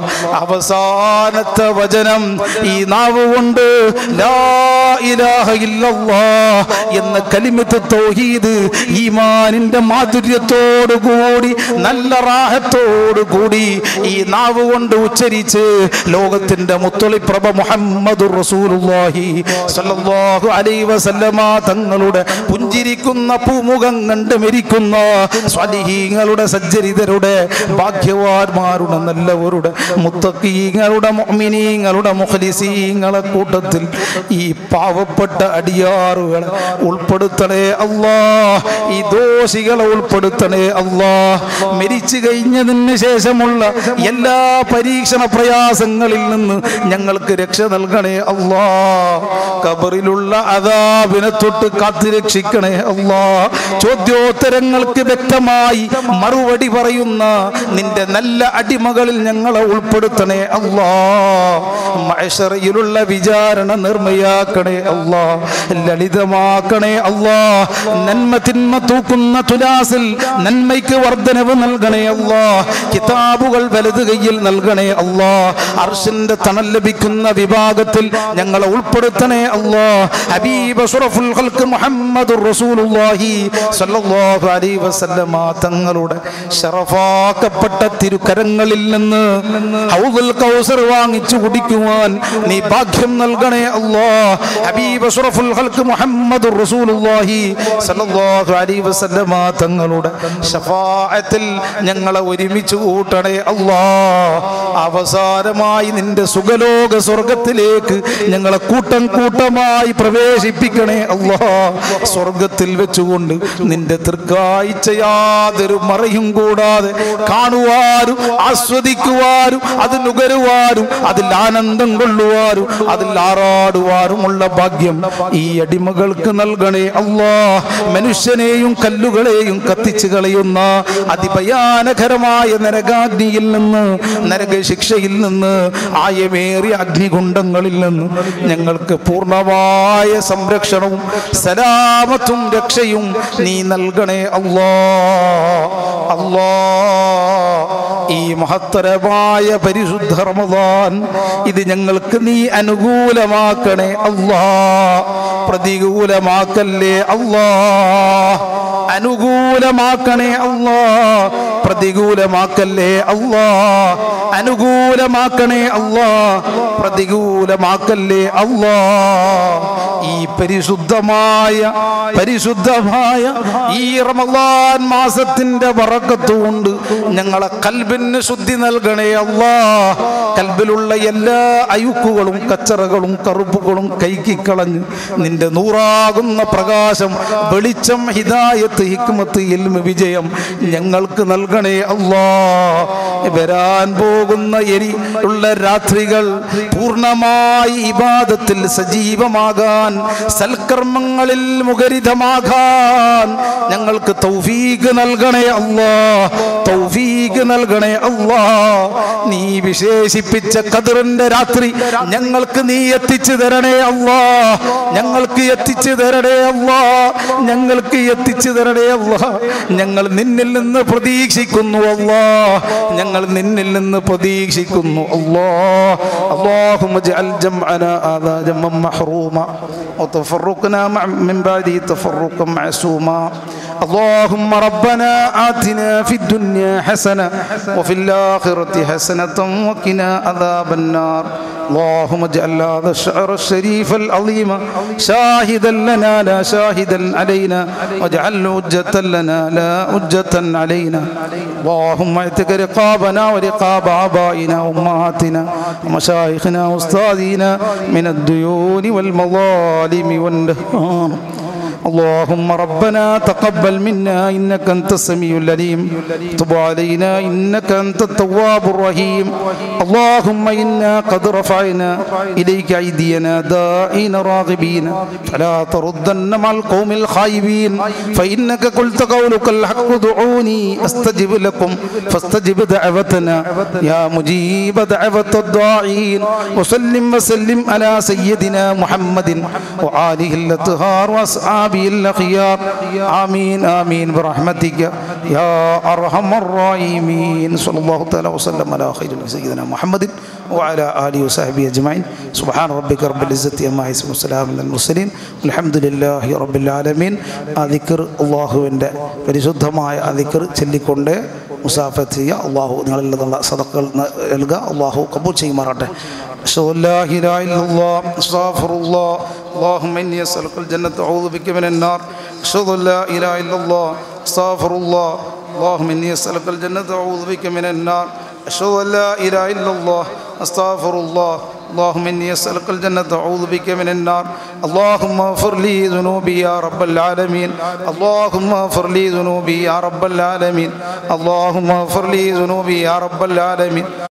അവസാനത്തെ വചനം ഈ നാവ് കൊണ്ട് ലാ ഇലാഹ ഇല്ലല്ലാഹ് എന്ന കലിമത്ത് തൗഹീദ് ഈമാനിന്റെ മാധുര്യത്തോടു കൂടി നല്ല റാഹത്തോടു കൂടി ഈ നാവ് കൊണ്ട് ഉച്ചരിച്ച് ലോകത്തിന്റെ മുത്തളിപ്രഭ മുഹമ്മദുർ റസൂലുള്ളാഹി സ്വല്ലല്ലാഹു അലൈഹി വസല്ലമ തങ്ങളുടെ പുഞ്ചിരിക്കുന്ന പൂമുഖം കണ്ട് മരിക്കുന്ന സ്വാലിഹീങ്ങളുടെ സജ്ജരിതരുടെ ഭാഗ്യവാന്മാരുടെ നല്ലവരുടെ മുത്തഖീങ്ങളുടെ മുഅ്മിനീങ്ങളുടെ മുഖ്ലിസീങ്ങളുടെ കൂട്ടത്തിൽ ഈ പാവപ്പെട്ട അടിയാറുകളെ ഉൾപ്പെടുത്തണേ അല്ലാഹ്. ഈ ദോഷികളെ ഉൾപ്പെടുത്തണേ അല്ലാഹ്. മരിച്ചു കഴിഞ്ഞതിന് ശേഷമുള്ള എല്ലാ പരീക്ഷണ പ്രയാസങ്ങളിൽ നിന്ന് ഞങ്ങൾക്ക് രക്ഷ നൽകണേ അല്ലാഹ്. ഖബറിലുള്ള അദാബിനെ തൊട്ട് കാത്തുരക്ഷിക്കണേ അല്ലാഹ്. ചോദ്യോത്തരങ്ങൾക്ക് വ്യക്തമായി മറുപടി പറയുന്ന നിന്റെ നല്ല അടിമകളിൽ ഞങ്ങളെ ഉൾപ്പെടുത്തണേ അല്ലാഹ്. മഹ്ശറിലുള്ള വിചാരണ നിർമ്മയാക്കണേ അല്ലാഹ്. ലളിതമാക്കണേ അല്ലാഹ്. നന്മ തിന്മ തൂക്കുന്ന തുലാസിൽ നന്മയ്ക്ക് വർധനവ് നൽകണേ അല്ലാഹ്. കിതാബുകൾ വലത് കയ്യിൽ നൽകണേ അല്ലാഹ്. അർശിന്റെ തണൽ ലഭിക്കുന്ന വിഭാഗത്തിൽ ഞങ്ങളെ ഉൾപ്പെടുത്തണേ അല്ലാഹ്. ഹബീബ് അഷ്റഫുൽ ഖൽഖ് മുഹമ്മദുർ റസൂലുള്ളാഹി സ്വല്ലല്ലാഹു അലൈഹി വസല്ലമ തങ്ങളുടെ ശറഫാക്കപ്പെട്ട തിരുക്കരങ്ങളിൽ നിന്ന് ഹൗദുൽ കൗസർ വാങ്ങിച്ചു കുടിക്കുവാൻ നീ ഭാഗ്യം നൽകണേ അല്ലാഹ്. ഹബീബ് അഷ്റഫുൽ ഖൽഖ് മുഹമ്മദുർ റസൂലുള്ളാഹി സ്വല്ലല്ലാഹു അലൈഹി വസല്ലമ തങ്ങളുടെ ശഫാഅത്തിൽ ഞങ്ങളെ ഒരുമിച്ച് കൂട്ടണേ അല്ലാഹ്. അവസാനമായി നിന്റെ സുഖലോക സ്വർഗത്തിലേക്ക് ഞങ്ങളെ കൂട്ടം കൂട്ടമായി പ്രവേശിപ്പിക്കണേ അല്ലാഹ്. സ്വർഗത്തിൽ വെച്ചുകൊണ്ട് നിന്റെ തൃക്കാഴ്ച യാതൊരു മറയും കൂടാതെ കാണുവാനും ആസ്വദിക്കുവാനും അത് നുകരുവാനും അതിൽ ആനന്ദം കൊള്ളുവാനും അതിൽ ആറാടുവാനുമുള്ള ഭാഗ്യം ഈ അടിമകൾക്ക് നൽകണേ അല്ലാഹ്. മനുഷ്യനെയും കല്ലുകളെയും കത്തിച്ചു കളയുന്ന അതിഭയാനകരമായ നരകാഗ്നിയിൽ നിന്ന്, നരകശിക്ഷയിൽ നിന്ന്, ആയമേറിയ അഗ്നികുണ്ഡങ്ങളിൽ നിന്ന് ഞങ്ങൾക്ക് പൂർണ്ണമായ സംരക്ഷണവും സലാമത്തും രക്ഷയും നീ നൽകണേ അല്ലാഹ്. അല്ലാഹ്, ഈ മഹത്തരമായ പരിശുദ്ധ റമദാൻ ഇത് ഞങ്ങൾക്ക് നീ അനുകൂലമാക്കണേ അല്ലാഹ്. പ്രതികൂലമാക്കല്ലേ അല്ലാഹ്. അനുകൂലമാക്കണേ അല്ലാഹ്. പ്രതികൂലമാക്കല്ലേ അല്ലാഹ്. അനുകൂലമാക്കണേ അല്ലാഹ്. പ്രതികൂലമാക്കല്ലേ അല്ലാഹ്. ഈ പരിശുദ്ധമായ ഈ റമദാൻ മാസത്തിന്റെ ബറക്കത്ത് കൊണ്ട് ഞങ്ങളെ കൽബിന് ശുദ്ധി നൽകണേ അല്ലാഹ്. കൽബിലുള്ള എല്ലാ അയുക്കുകളും കച്ചറകളും കറുപ്പുകളും കൈക്കിക്കളഞ്ഞ് നിന്റെ നൂറാകുന്ന പ്രകാശം, വെളിച്ചം, ഹിദായത്ത്, ഹിക്മത്ത്, ഇൽമ്, വിജയം ഞങ്ങൾക്ക് നൽകണേ അല്ലാഹ്. വരാൻ പോകുന്ന ഉള്ള രാത്രികൾ പൂർണ്ണമായി ഇബാദത്തിൽ സജീവമാകാൻ, സൽക്കർമ്മങ്ങളിൽ മുഖരിതമാകാൻ ഞങ്ങൾക്ക് തൗഫീഖ് നൽകണേ അല്ലാഹ്. തൗഫീഖ് നൽകണേ അല്ലാഹ്. നീ വിശേഷിപ്പിച്ച ഖദ്റിന്റെ രാത്രി ഞങ്ങൾക്ക് നീ എത്തിച്ചു തരണേ അല്ലാഹ്. ഞങ്ങൾക്ക് എത്തിച്ചു തരണേ അല്ലാഹ്. ഞങ്ങൾക്ക് എത്തിച്ചു തരണേ അല്ലാഹ്. ഞങ്ങൾ നിന്നിൽ നിന്ന് പ്രതീക്ഷിക്കുന്നു അല്ലാഹ്. ഞങ്ങൾ നിന്നിൽ നിന്ന് പ്രതീക്ഷിക്കുന്നു അല്ലാഹ്. അല്ലാഹുമ്മ ജഅൽ ജംഅനാ ആദാ ജംഅൻ മഹ്റൂമാ വതഫറഖനാ മിൻ ബഅദി തഫറഖൻ മഅസൂമാ. اللهم ربنا آتنا في الدنيا حسنة وفي الآخرة حسنة وقنا عذاب النار. اللهم اجعل هذا الشعر الشريف العظيم شاهدا لنا لا شاهدا علينا، واجعله حجة لنا لا حجة علينا. اللهم اعتق رقابنا ورقاب آبائنا وأمهاتنا ومشايخنا وأستاذنا من الديون والمظالم والنهار. اللهم ربنا تقبل منا إنك أنت السميع العليم، تب علينا إنك أنت التواب الرحيم. اللهم إنا قد رفعنا إليك أيدينا داعين راغبين فلا تردن مع القوم الخائبين، فإنك قلت قولك الحق ادعوني أستجب لكم فاستجب دعوتنا يا مجيب دعوة الداعين. وسلم وسلم على سيدنا محمد وآله الأطهار وأصحابه الأخيار. آمين آمين برحمتك يا أرحم الراحمين. صلى الله تعالى وسلم على خير سيدنا محمد وعلى آله وصحبه أجمعين. سبحان ربك رب العزة عما يصفون وسلام على المرسلين والحمد لله رب العالمين. ذكر الله عند പരിശുദ്ധമായ ദിക്ർ ചൊല്ലിക്കൊണ്ട് മുസാഫത്ത് ചെയ്യുക. അള്ളാഹു നിങ്ങളിലുള്ള സദഖകൾ നൽകുക. അള്ളാഹു കബൂൽ ചെയ്യുമാറാട്ടെ. أشهد أن لا إله إلا الله أستغفر الله اللهم إني أسألك الجنة أعوذ بك من النار. أشهد أن لا إله إلا الله أستغفر الله اللهم إني أسألك الجنة أعوذ بك من النار. أشهد أن لا إله إلا الله أستغفر الله اللهم إني أسألك الجنة أعوذ بك من النار. اللهم اغفر لي ذنوبي يا رب العالمين. اللهم اغفر لي ذنوبي يا رب العالمين. اللهم اغفر لي ذنوبي يا رب العالمين.